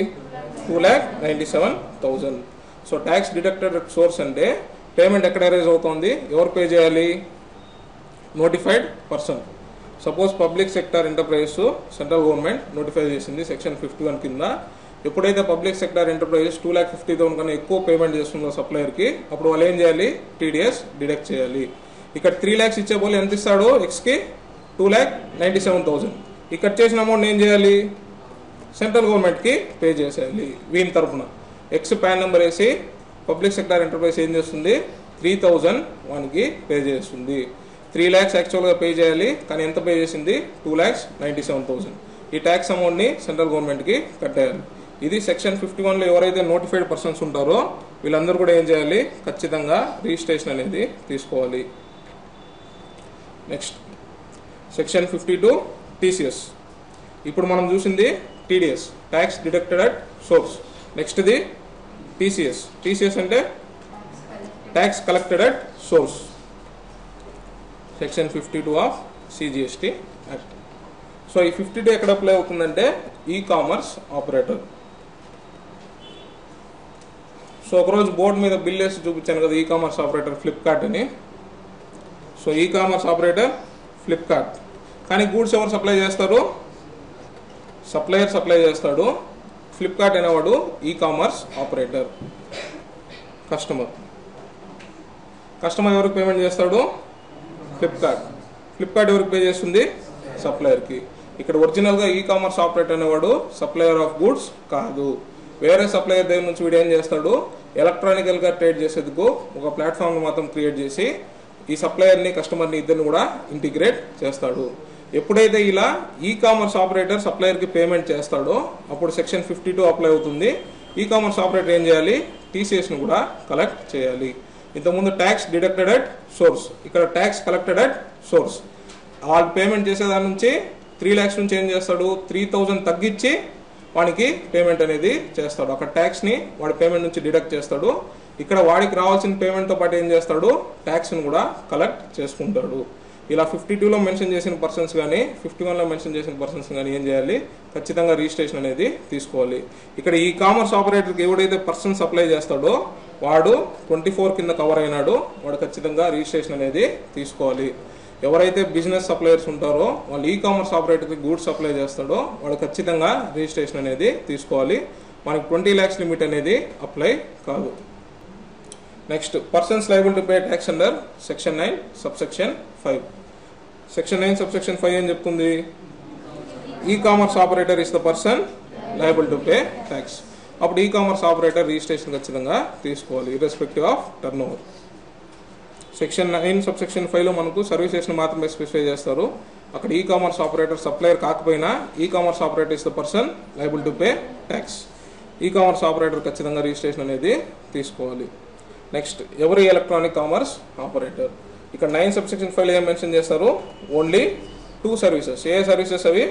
2,97,000. సో ట్యాక్స్ డిడక్టెడ్ సోర్స్ అంటే పేమెంట్ ఎక్కడ రైజ్ అవుతుంది, ఎవరు పే చేయాలి, notified person. Suppose public sector enterprises central government notify చేసింది సెక్షన్ 51 కింద ఎప్పుడైతే పబ్లిక్ సెక్టర్ ఎంటర్ప్రైజెస్ 2,50,000 కన్నా ఎక్కువ పేమెంట్ చేస్తుందో సప్లయర్కి, అప్పుడు వాళ్ళు ఏం చేయాలి, టీడీఎస్ డిడక్ట్ చేయాలి. ఇక్కడ 3 lakhs ఇచ్చే బోలు ఎంత ఇస్తాడు, ఎక్స్కి 2,97,000. ఇక్కడ చేసిన అమౌంట్ ఏం చేయాలి, సెంట్రల్ గవర్నమెంట్కి పే చేసేయాలి. వీని తరఫున ఎక్స్ పాన్ నెంబర్ వేసి పబ్లిక్ సెక్టర్ ఎంటర్ప్రైజ్ ఏం చేస్తుంది, 3,001కి పే చేస్తుంది. 3 lakhs యాక్చువల్గా పే చేయాలి, కానీ ఎంత పే చేసింది, 2,97,000. ఈ ట్యాక్స్ అమౌంట్ని సెంట్రల్ గవర్నమెంట్కి కట్టేయాలి. ఇది సెక్షన్ 51లో ఎవరైతే నోటిఫైడ్ పర్సన్స్ ఉంటారో వీళ్ళందరూ కూడా ఏం చేయాలి, ఖచ్చితంగా రిజిస్ట్రేషన్ అనేది తీసుకోవాలి. Next section 52 TCS. ఇప్పుడు మనం చూసింది TDS, tax deducted at source. నెక్స్ట్ది టీసీఎస్. టీసీఎస్ అంటే tax collected at source. Section 52 of CGST act. So ఈ 52 ఎక్కడ అప్లై అవుతుందంటే ఈ కామర్స్ ఆపరేటర్. సో ఒకరోజు బోర్డు మీద బిల్ వేసి చూపించాను కదా, ఈ కామర్స్ ఆపరేటర్ ఫ్లిప్కార్ట్ అని. So e commerce operator Flipkart, కానీ గూడ్స్ ఎవరు సప్లై చేస్తారు, సప్లయర్ సప్లై చేస్తాడు. ఫ్లిప్కార్ట్ అనేవాడు ఈ కామర్స్ ఆపరేటర్. కస్టమర్ ఎవరికి పేమెంట్ చేస్తాడు, ఫ్లిప్కార్ట్. ఫ్లిప్కార్ట్ ఎవరికి పే చేస్తుంది, సప్లయర్కి. ఇక్కడ ఒరిజినల్గా ఈ కామర్స్ ఆపరేటర్ అనేవాడు సప్లయర్ ఆఫ్ గూడ్స్ కాదు. వేరే సప్లయర్ దగ్గర నుంచి వీడు ఏం చేస్తాడు, ఎలక్ట్రానికల్గా ట్రేడ్ చేసేందుకు ఒక ప్లాట్ఫామ్ మాత్రం క్రియేట్ చేసి ఈ సప్లయర్ని కస్టమర్ని ఇద్దరిని కూడా ఇంటిగ్రేట్ చేస్తాడు. ఎప్పుడైతే ఇలా ఈ కామర్స్ ఆపరేటర్ సప్లయర్కి పేమెంట్ చేస్తాడో అప్పుడు సెక్షన్ 52 అప్లై అవుతుంది. ఈ కామర్స్ ఆపరేటర్ ఏం చేయాలి, టీసీఎస్ని కూడా కలెక్ట్ చేయాలి. ఇంతకుముందు ట్యాక్స్ డిడక్టెడ్ అట్ సోర్స్, ఇక్కడ ట్యాక్స్ కలెక్టెడ్ అట్ సోర్స్. వాళ్ళు పేమెంట్ చేసేదాని నుంచి 3 lakhs నుంచి ఏం చేస్తాడు, 3,000 తగ్గించి వాడికి పేమెంట్ అనేది చేస్తాడు. అక్కడ ట్యాక్స్ని వాడి పేమెంట్ నుంచి డిడక్ట్ చేస్తాడు. ఇక్కడ వాడికి రావాల్సిన పేమెంట్తో పాటు ఏం చేస్తాడు, ట్యాక్స్ని కూడా కలెక్ట్ చేసుకుంటాడు. ఇలా 52లో మెన్షన్ చేసిన పర్సన్స్ కానీ 51లో మెన్షన్ చేసిన పర్సన్స్ కానీ ఏం చేయాలి, ఖచ్చితంగా రిజిస్ట్రేషన్ అనేది తీసుకోవాలి. ఇక్కడ ఈ కామర్స్ ఆపరేటర్కి ఎవడైతే పర్సన్ సప్లై చేస్తాడో వాడు 24 కింద కవర్ అయినాడు, వాడు ఖచ్చితంగా రిజిస్ట్రేషన్ అనేది తీసుకోవాలి. ఎవరైతే బిజినెస్ సప్లయర్స్ ఉంటారో వాళ్ళు ఈ కామర్స్ ఆపరేటర్కి గూడ్స్ సప్లై చేస్తాడో వాడు ఖచ్చితంగా రిజిస్ట్రేషన్ అనేది తీసుకోవాలి. మనకి 20 lakhs లిమిట్ అనేది అప్లై కాదు. Next persons liable to pay tax under section 9 subsection 5. Section 9 subsection 5 ఏం చెప్తుంది, e commerce operator is the person liable to pay tax. అప్పుడు ఈ కామర్స్ ఆపరేటర్ రిజిస్ట్రేషన్ ఖచ్చితంగా తీసుకోవాలి ఇర్రెస్పెక్టివ్ ఆఫ్ టర్న్ ఓవర్. సెక్షన్ 9 సబ్సెక్షన్ 5లో మనకు సర్వీసెస్ని మాత్రమే స్పెసిఫై చేస్తారు. అక్కడ ఈ కామర్స్ ఆపరేటర్ సప్లయర్ కాకపోయినా e commerce operator is the person liable to pay tax. E commerce operator ఖచ్చితంగా రిజిస్ట్రేషన్ అనేది తీసుకోవాలి. నెక్స్ట్ ఎవరి ఎలక్ట్రానిక్ కామర్స్ ఆపరేటర్. ఇక్కడ 9 సబ్సెక్షన్ 5లో ఏం మెన్షన్ చేస్తారు, ఓన్లీ 2 సర్వీసెస్. ఏ సర్వీసెస్ అవి,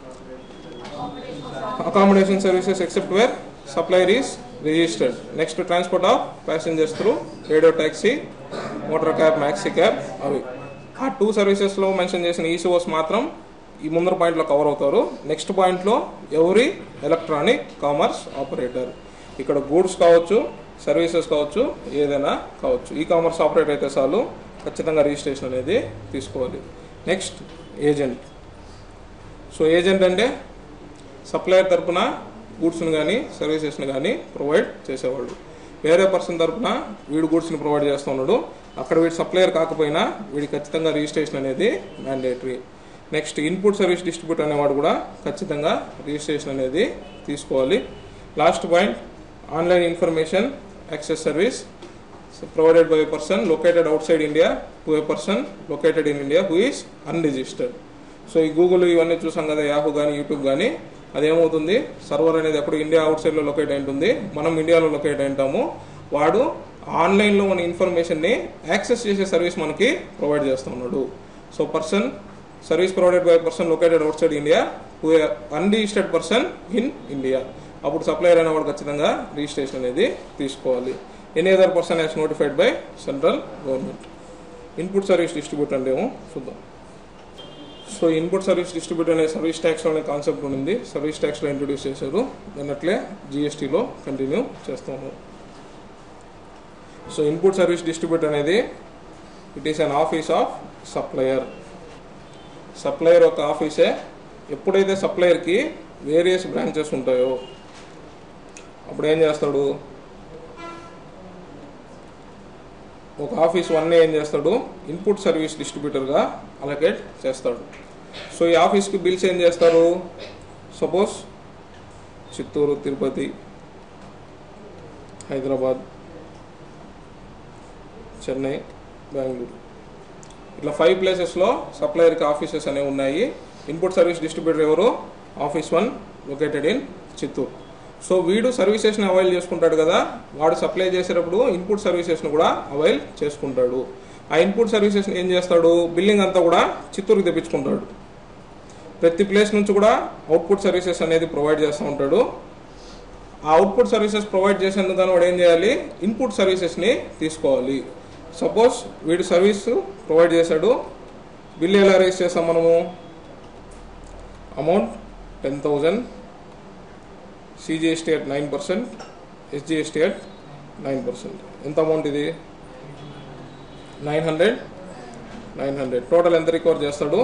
accommodation services except where supplier is registered. Next transport of passengers through radio taxi, motor cab, maxi cab. అవి ఆ 2 సర్వీసెస్లో మెన్షన్ చేసిన ఈసీఓస్ మాత్రం ఈ ముందర పాయింట్లో కవర్ అవుతారు. నెక్స్ట్ పాయింట్లో ఎవరి ఎలక్ట్రానిక్ కామర్స్ ఆపరేటర్. ఇక్కడ గూడ్స్ కావచ్చు, సర్వీసెస్ కావచ్చు, ఏదైనా కావచ్చు. ఈ కామర్స్ ఆపరేటర్ అయితే చాలు, ఖచ్చితంగా రిజిస్ట్రేషన్ అనేది తీసుకోవాలి. Next agent. సో ఏజెంట్ అంటే సప్లయర్ తరఫున గూడ్స్ని కానీ సర్వీసెస్ని కానీ ప్రొవైడ్ చేసేవాళ్ళు. వేరే పర్సన్ తరఫున వీడు గూడ్స్ని ప్రొవైడ్ చేస్తూ ఉన్నాడు, అక్కడ వీడు సప్లయర్ కాకపోయినా వీడికి ఖచ్చితంగా రిజిస్ట్రేషన్ అనేది mandatory. Next input service distributor అనేవాడు కూడా ఖచ్చితంగా రిజిస్ట్రేషన్ అనేది తీసుకోవాలి. Last point online information access service provided by a person located outside India to a person located in India who is unregistered. So ఈ గూగుల్ ఇవన్నీ చూసాం కదా, యాహూ కానీ యూట్యూబ్ కానీ, అదేమవుతుంది, సర్వర్ అనేది అప్పుడు ఇండియా అవుట్ సైడ్లో లొకేట్ అయి ఉంటుంది, మనం ఇండియాలో లొకేట్ అయి ఉంటాము. వాడు ఆన్లైన్లో మన ఇన్ఫర్మేషన్ని యాక్సెస్ చేసే సర్వీస్ మనకి ప్రొవైడ్ చేస్తూ ఉన్నాడు. So person service provided by person located outside India to a unregistered person in India. అప్పుడు సప్లయర్ అనేవాడు ఖచ్చితంగా రిజిస్ట్రేషన్ అనేది తీసుకోవాలి. Any other person as notified by central government. Input service distributor అంటే ఏమో చూద్దాం. సో ఇన్పుట్ సర్వీస్ డిస్ట్రిబ్యూటర్ అనే సర్వీస్ ట్యాక్స్ అనే కాన్సెప్ట్ ఉంది, సర్వీస్ ట్యాక్స్లో ఇంట్రొడ్యూస్ చేశారు, దాన్నట్లే జిఎస్టీలో కంటిన్యూ చేస్తాము. సో ఇన్పుట్ సర్వీస్ డిస్ట్రిబ్యూటర్ అనేది it is an office of supplier. Supplier ఒక ఆఫీసే. ఎప్పుడైతే సప్లయర్కి వేరియస్ బ్రాంచెస్ ఉంటాయో, అప్పుడు ఏం చేస్తాడు, ఒక ఆఫీస్ 1 ఏం చేస్తాడు, ఇన్పుట్ సర్వీస్ డిస్ట్రిబ్యూటర్గా అలొకేట్ చేస్తాడు. సో ఈ ఆఫీస్కి బిల్స్ ఏం చేస్తారు, సపోజ్ చిత్తూరు, తిరుపతి, హైదరాబాద్, చెన్నై, బెంగళూరు, ఇట్లా 5 ప్లేసెస్లో సప్లయర్కి ఆఫీసెస్ అనేవి ఉన్నాయి. ఇన్పుట్ సర్వీస్ డిస్ట్రిబ్యూటర్ ఎవరు, office 1 located in Chittoor. So వీడు సర్వీసెస్ని అవైల్ చేసుకుంటాడు కదా, వాడు సప్లై చేసేటప్పుడు ఇన్పుట్ సర్వీసెస్ను కూడా అవైల్ చేసుకుంటాడు. ఆ ఇన్పుట్ సర్వీసెస్ని ఏం చేస్తాడు, బిల్లింగ్ అంతా కూడా చిత్తూరుకి తెప్పించుకుంటాడు. ప్రతి ప్లేస్ నుంచి కూడా అవుట్పుట్ సర్వీసెస్ అనేది ప్రొవైడ్ చేస్తూ ఉంటాడు. ఆ అవుట్పుట్ సర్వీసెస్ ప్రొవైడ్ చేసేందుకు వాడు ఏం చేయాలి, ఇన్పుట్ సర్వీసెస్ని తీసుకోవాలి. సపోజ్ వీడు సర్వీస్ ప్రొవైడ్ చేశాడు, బిల్ ఎలా రైజ్ చేస్తాం మనము, amount 10,000, CGST at 9%, SGST at 9%. ఎంత అమౌంట్ ఇది, 900. టోటల్ ఎంత రికవర్ చేస్తాడు,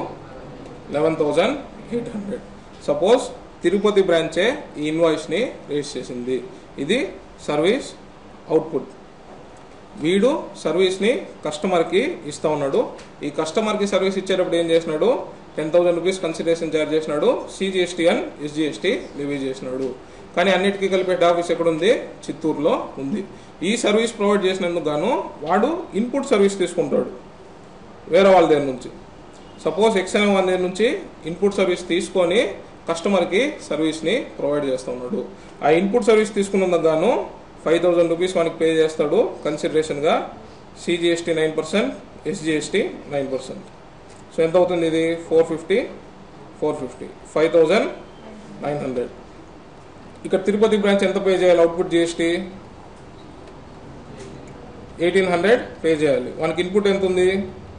11,800. సపోజ్ తిరుపతి బ్రాంచే ఈ ఇన్వాయిస్ని రేజ్ చేసింది. ఇది సర్వీస్ అవుట్పుట్. వీడు సర్వీస్ని కస్టమర్కి ఇస్తూ ఉన్నాడు. ఈ కస్టమర్కి సర్వీస్ ఇచ్చేటప్పుడు ఏం చేసినాడు, 10,000 రూపీస్ కన్సిడరేషన్ ఛార్జ్ చేసినాడు, CGST అండ్ SGST లివీ చేసినాడు. కానీ అన్నిటికీ కలిపి హెడ్ ఆఫీస్ ఎక్కడుంది, చిత్తూరులో ఉంది. ఈ సర్వీస్ ప్రొవైడ్ చేసినందుకు గాను వాడు ఇన్పుట్ సర్వీస్ తీసుకుంటాడు వేరే వాళ్ళ దగ్గర నుంచి. సపోజ్ XM వాళ్ళ దగ్గర నుంచి ఇన్పుట్ సర్వీస్ తీసుకొని కస్టమర్కి సర్వీస్ని ప్రొవైడ్ చేస్తూ ఉన్నాడు. ఆ ఇన్పుట్ సర్వీస్ తీసుకున్నందుకు గాను 5,000 రూపీస్ మనకి పే చేస్తాడు కన్సిడరేషన్గా, CGST 9%, SGST 9%. సో ఎంత అవుతుంది ఇది, 450, 5,900. ఇక్కడ తిరుపతి బ్రాంచ్ ఎంత పే చేయాలి, అవుట్పుట్ GST 1,800 పే చేయాలి. మనకి ఇన్పుట్ ఎంత ఉంది,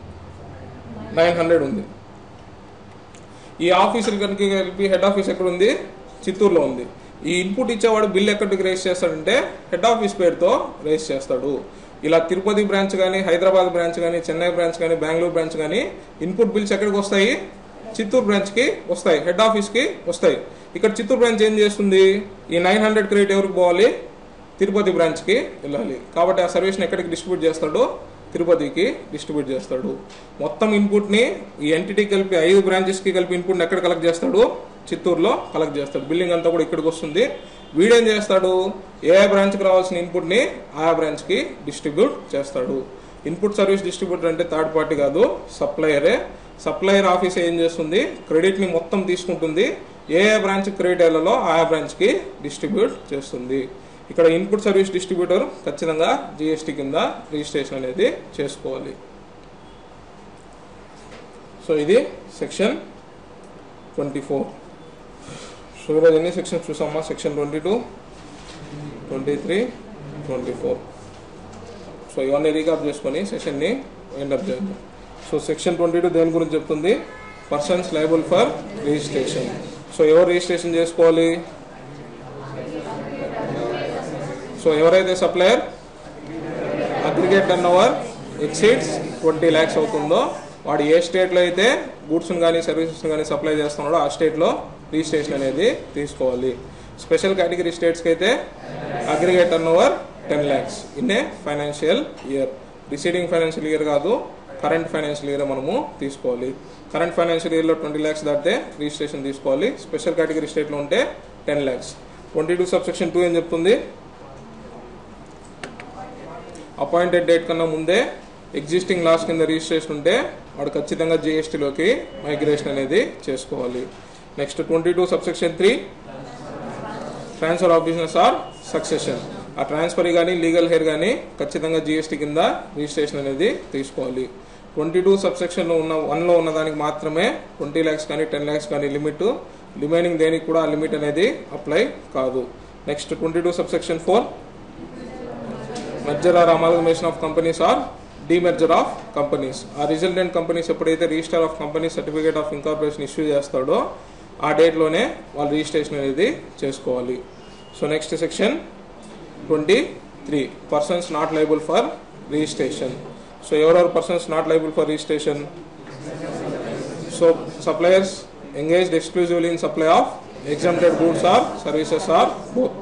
900 ఉంది. ఈ ఆఫీసులు కనుక కలిపి హెడ్ ఆఫీస్ ఎక్కడ ఉంది, చిత్తూరులో ఉంది. ఈ ఇన్పుట్ ఇచ్చేవాడు బిల్ ఎక్కడికి రైజ్ చేస్తాడంటే హెడ్ ఆఫీస్ పేరుతో రైజ్ చేస్తాడు. ఇలా తిరుపతి బ్రాంచ్ కానీ, హైదరాబాద్ బ్రాంచ్ కానీ, చెన్నై బ్రాంచ్ కానీ, బెంగళూరు బ్రాంచ్ కానీ ఇన్పుట్ బిల్స్ ఎక్కడికి వస్తాయి, చిత్తూరు బ్రాంచ్కి వస్తాయి, హెడ్ ఆఫీస్కి వస్తాయి. ఇక్కడ చిత్తూరు బ్రాంచ్ ఏం చేస్తుంది, ఈ 900 క్రెడిట్ ఎవరికి పోవాలి, తిరుపతి బ్రాంచ్కి వెళ్ళాలి. కాబట్టి ఆ సర్వీస్ని ఎక్కడికి డిస్ట్రిబ్యూట్ చేస్తాడు, తిరుపతికి డిస్ట్రిబ్యూట్ చేస్తాడు. మొత్తం ఇన్పుట్ని ఈ ఎంటిటీకి కలిపి 5 బ్రాంచెస్కి కలిపి ఇన్పుట్ని ఎక్కడ కలెక్ట్ చేస్తాడు, చిత్తూరులో కలెక్ట్ చేస్తాడు. బిల్లింగ్ అంతా కూడా ఇక్కడికి వస్తుంది. వీడేం చేస్తాడు, ఏ బ్రాంచ్కి రావాల్సిన ఇన్పుట్ని ఆ బ్రాంచ్కి డిస్ట్రిబ్యూట్ చేస్తాడు. ఇన్పుట్ సర్వీస్ డిస్ట్రిబ్యూటర్ అంటే థర్డ్ పార్టీ కాదు, సప్లయరే. సప్లయర్ ఆఫీస్ ఏం చేస్తుంది, క్రెడిట్ని మొత్తం తీసుకుంటుంది, ఏ బ్రాంచ్ క్రెడిట్ అయ్యాలో ఆ బ్రాంచ్కి డిస్ట్రిబ్యూట్ చేస్తుంది. ఇక్కడ ఇన్పుట్ సర్వీస్ డిస్ట్రిబ్యూటర్ ఖచ్చితంగా GST కింద రిజిస్ట్రేషన్ అనేది చేసుకోవాలి. సో ఇది సెక్షన్ 24. సో ఈరోజు ఎన్ని సెక్షన్స్ చూసామా, సెక్షన్ 22, 23, 24. సో ఇవన్నీ రీకాప్ చేసుకొని సెషన్ని ఎండప్ చేద్దాం. సో సెక్షన్ 22 దేని గురించి చెప్తుంది, persons liable for registration. So ఎవరు రిజిస్ట్రేషన్ చేసుకోవాలి, సో ఎవరైతే supplier aggregate turnover exceeds 20 lakhs అవుతుందో వాడు ఏ స్టేట్లో అయితే గూడ్స్ని కానీ సర్వీసెస్ని కానీ సప్లై చేస్తున్నాడో ఆ స్టేట్లో రిజిస్ట్రేషన్ అనేది తీసుకోవాలి. స్పెషల్ కేటగిరీ స్టేట్స్కి అయితే aggregate turnover 10 lakhs in a financial year. Preceding financial year కాదు, కరెంట్ ఫైనాన్షియల్ ఇయర్ మనము తీసుకోవాలి. కరెంట్ ఫైనాన్షియల్ ఇయర్లో 20 lakhs దాటితే రిజిస్ట్రేషన్ తీసుకోవాలి. స్పెషల్ కేటగిరీ స్టేట్లో ఉంటే 10 lakhs. 22 సబ్సెక్షన్ 2 ఏం చెప్తుంది, అపాయింటెడ్ డేట్ కన్నా ముందే ఎగ్జిస్టింగ్ లాస్ కింద రిజిస్ట్రేషన్ ఉంటే వాడు ఖచ్చితంగా GSTలోకి మైగ్రేషన్ అనేది చేసుకోవాలి. Next 22 subsection 3 transfer of business or succession. ఆ ట్రాన్స్ఫర్ కానీ లీగల్ హెయిర్ కానీ ఖచ్చితంగా GST కింద రిజిస్ట్రేషన్ అనేది తీసుకోవాలి. 22 సబ్సెక్షన్లో ఉన్న 1లో ఉన్న దానికి మాత్రమే 20 lakhs కానీ 10 lakhs కానీ లిమిట్, రిమైనింగ్ దేనికి కూడా ఆ లిమిట్ అనేది అప్లై కాదు. Next 22 subsection 4 merger or amalgamation of companies or demerger of companies. ఆ రిజల్టెంట్ కంపెనీస్ ఎప్పుడైతే register of company certificate of incorporation issue చేస్తాడో ఆ డేట్లోనే వాళ్ళు రిజిస్ట్రేషన్ అనేది చేసుకోవాలి. So next section 23 persons not liable for registration. So ఎవరెవరు persons not liable for registration, so suppliers engaged exclusively in supply of exempted goods or services or both.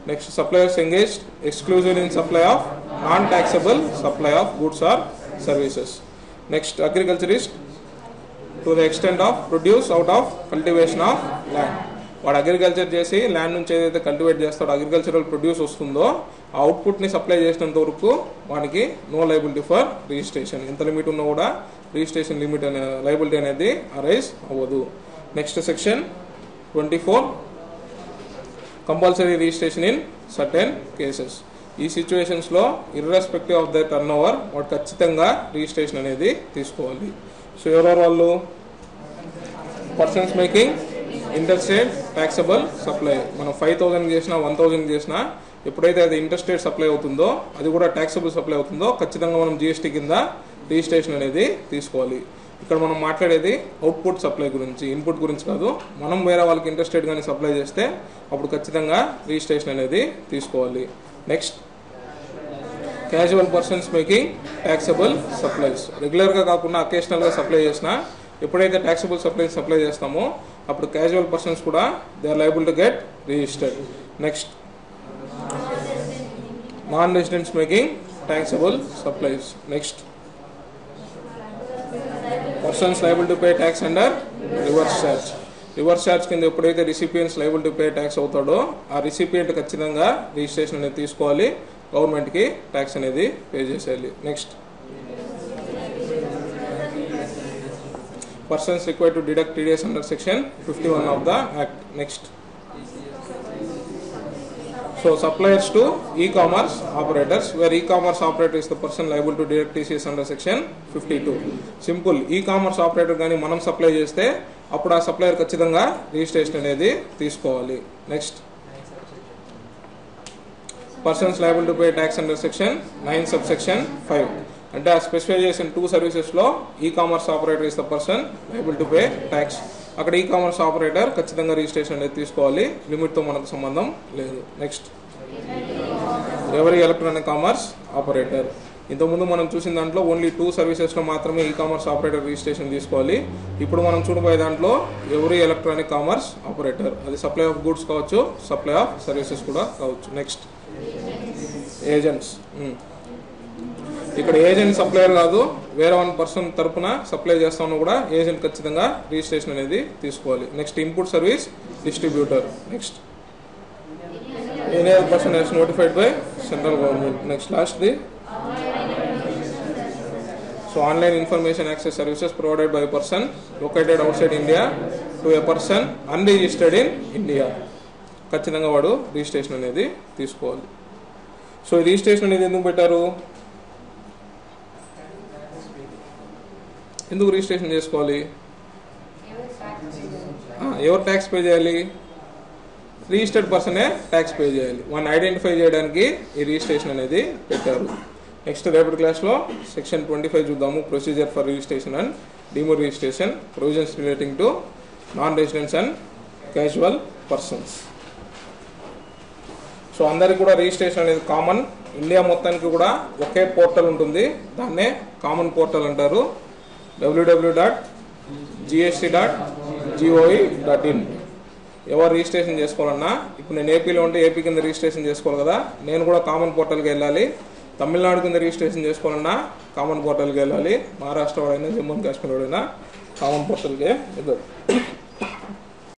Next suppliers engaged exclusive in supply of non taxable supply of goods or services. Next agriculturist to the extent of produce out of cultivation of land. వాడు అగ్రికల్చర్ చేసి ల్యాండ్ నుంచి ఏదైతే కల్టివేట్ చేస్తాడో అగ్రికల్చరల్ ప్రొడ్యూస్ వస్తుందో ఆ అవుట్పుట్ని సప్లై చేసినంత వరకు వానికి నో లయబిలిటీ ఫర్ రిజిస్ట్రేషన్. ఎంత లిమిట్ ఉన్నా కూడా రిజిస్ట్రేషన్ లిమిట్ అనే లయబిలిటీ అనేది అరైజ్ అవ్వదు. Next section 24 compulsory registration in certain cases. ఈ సిచ్యువేషన్స్లో irrespective of the turnover వాడు ఖచ్చితంగా రిజిస్ట్రేషన్ అనేది తీసుకోవాలి. సో ఎవరెవరు వాళ్ళు? Persons making interstate taxable supply. మనం 5,000 చేసినా 1,000 చేసినా ఎప్పుడైతే అది ఇంటర్స్టేట్ సప్లై అవుతుందో అది కూడా ట్యాక్సబుల్ సప్లై అవుతుందో ఖచ్చితంగా మనం జిఎస్టీ కింద రిజిస్ట్రేషన్ అనేది తీసుకోవాలి. ఇక్కడ మనం మాట్లాడేది అవుట్పుట్ సప్లై గురించి, ఇన్పుట్ గురించి కాదు. మనం వేరే వాళ్ళకి ఇంటర్స్టేట్ కానీ సప్లై చేస్తే అప్పుడు ఖచ్చితంగా రిజిస్ట్రేషన్ అనేది తీసుకోవాలి. Next casual persons making taxable supplies. రెగ్యులర్గా కాకుండా అకేషనల్గా సప్లై చేసినా ఎప్పుడైతే ట్యాక్సబుల్ సప్లై చేస్తామో అప్పుడు క్యాజువల్ పర్సన్స్ కూడా they are liable to get registered. Next non residents making taxable supplies. Next persons liable to pay tax under reverse charge. Reverse charge కింద ఎప్పుడైతే recipients liable to pay tax అవుతాడో ఆ రిసిపియంట్ ఖచ్చితంగా రిజిస్ట్రేషన్ అనేది తీసుకోవాలి, గవర్నమెంట్కి ట్యాక్స్ అనేది పే చేసేయాలి. Next persons required to deduct TDS under section 51 of the act. Next, so suppliers to e-commerce operators, where e-commerce operator is the person liable to deduct TCS under section 52. Simple, e-commerce operator గాని మనం సప్లై చేస్తే అప్పుడు ఆ సప్లయర్ ఖచ్చితంగా రిజిస్ట్రేషన్ అనేది తీసుకోవాలి. Next persons liable to pay tax under section 9 subsection 5. అంటే ఆ స్పెసిఫై చేసిన 2 సర్వీసెస్లో e-commerce operator is the person liable to pay tax. అక్కడ ఈ-కామర్స్ ఆపరేటర్ ఖచ్చితంగా రిజిస్ట్రేషన్ అనేది తీసుకోవాలి, లిమిట్తో మనకు సంబంధం లేదు. నెక్స్ట్ ఎవరి ఎలక్ట్రానిక్ కామర్స్ ఆపరేటర్. ఇంతకుముందు మనం చూసిన దాంట్లో ఓన్లీ 2 సర్వీసెస్లో మాత్రమే ఈ-కామర్స్ ఆపరేటర్ రిజిస్ట్రేషన్ తీసుకోవాలి. ఇప్పుడు మనం చూడబోయే దాంట్లో ఎవరి ఎలక్ట్రానిక్ కామర్స్ ఆపరేటర్, అది సప్లై ఆఫ్ గూడ్స్ కావచ్చు, సప్లై ఆఫ్ సర్వీసెస్ కూడా కావచ్చు. Next agents. ఇక్కడ ఏజెంట్ సప్లయర్ కాదు, వేరే వన్ పర్సన్ తరపున సప్లై చేస్తామని కూడా ఏజెంట్ ఖచ్చితంగా రిజిస్ట్రేషన్ అనేది తీసుకోవాలి. Next input service distributor. Next any other person as notified by central government. Next లాస్ట్ది so online information access services provided by person located outside India to a person unregistered in India. ఖచ్చితంగా వాడు రిజిస్ట్రేషన్ అనేది తీసుకోవాలి. సో ఈ రిజిస్ట్రేషన్ అనేది ఎందుకు పెట్టారు? ఎందుకు రిజిస్ట్రేషన్ చేసుకోవాలి? ఎవరు ట్యాక్స్ పే చేయాలి? రిజిస్టర్డ్ పర్సనే ట్యాక్స్ పే చేయాలి. వాడిని ఐడెంటిఫై చేయడానికి ఈ రిజిస్ట్రేషన్ అనేది పెట్టారు. నెక్స్ట్ రేపటి క్లాస్లో సెక్షన్ 25 చూద్దాము, procedure for registration and deemed registration, provisions relating to non residents and casual persons. So అందరికి కూడా రిజిస్ట్రేషన్ అనేది కామన్. ఇండియా మొత్తానికి కూడా ఒకే పోర్టల్ ఉంటుంది, దాన్నే కామన్ పోర్టల్ అంటారు. www.gst.gov.in. ఎవరు రిజిస్ట్రేషన్ చేసుకోవాలన్నా, ఇప్పుడు నేను ఏపీలో ఉంటే ఏపీ కింద రిజిస్ట్రేషన్ చేసుకోవాలి కదా, నేను కూడా కామన్ పోర్టల్కి వెళ్ళాలి. తమిళనాడు కింద రిజిస్ట్రేషన్ చేసుకోవాలన్నా కామన్ పోర్టల్కి వెళ్ళాలి. మహారాష్ట్ర వాడైనా జమ్మూ అండ్ కాశ్మీర్ వాడైనా కామన్ పోర్టల్కే వెళ్ళాలి.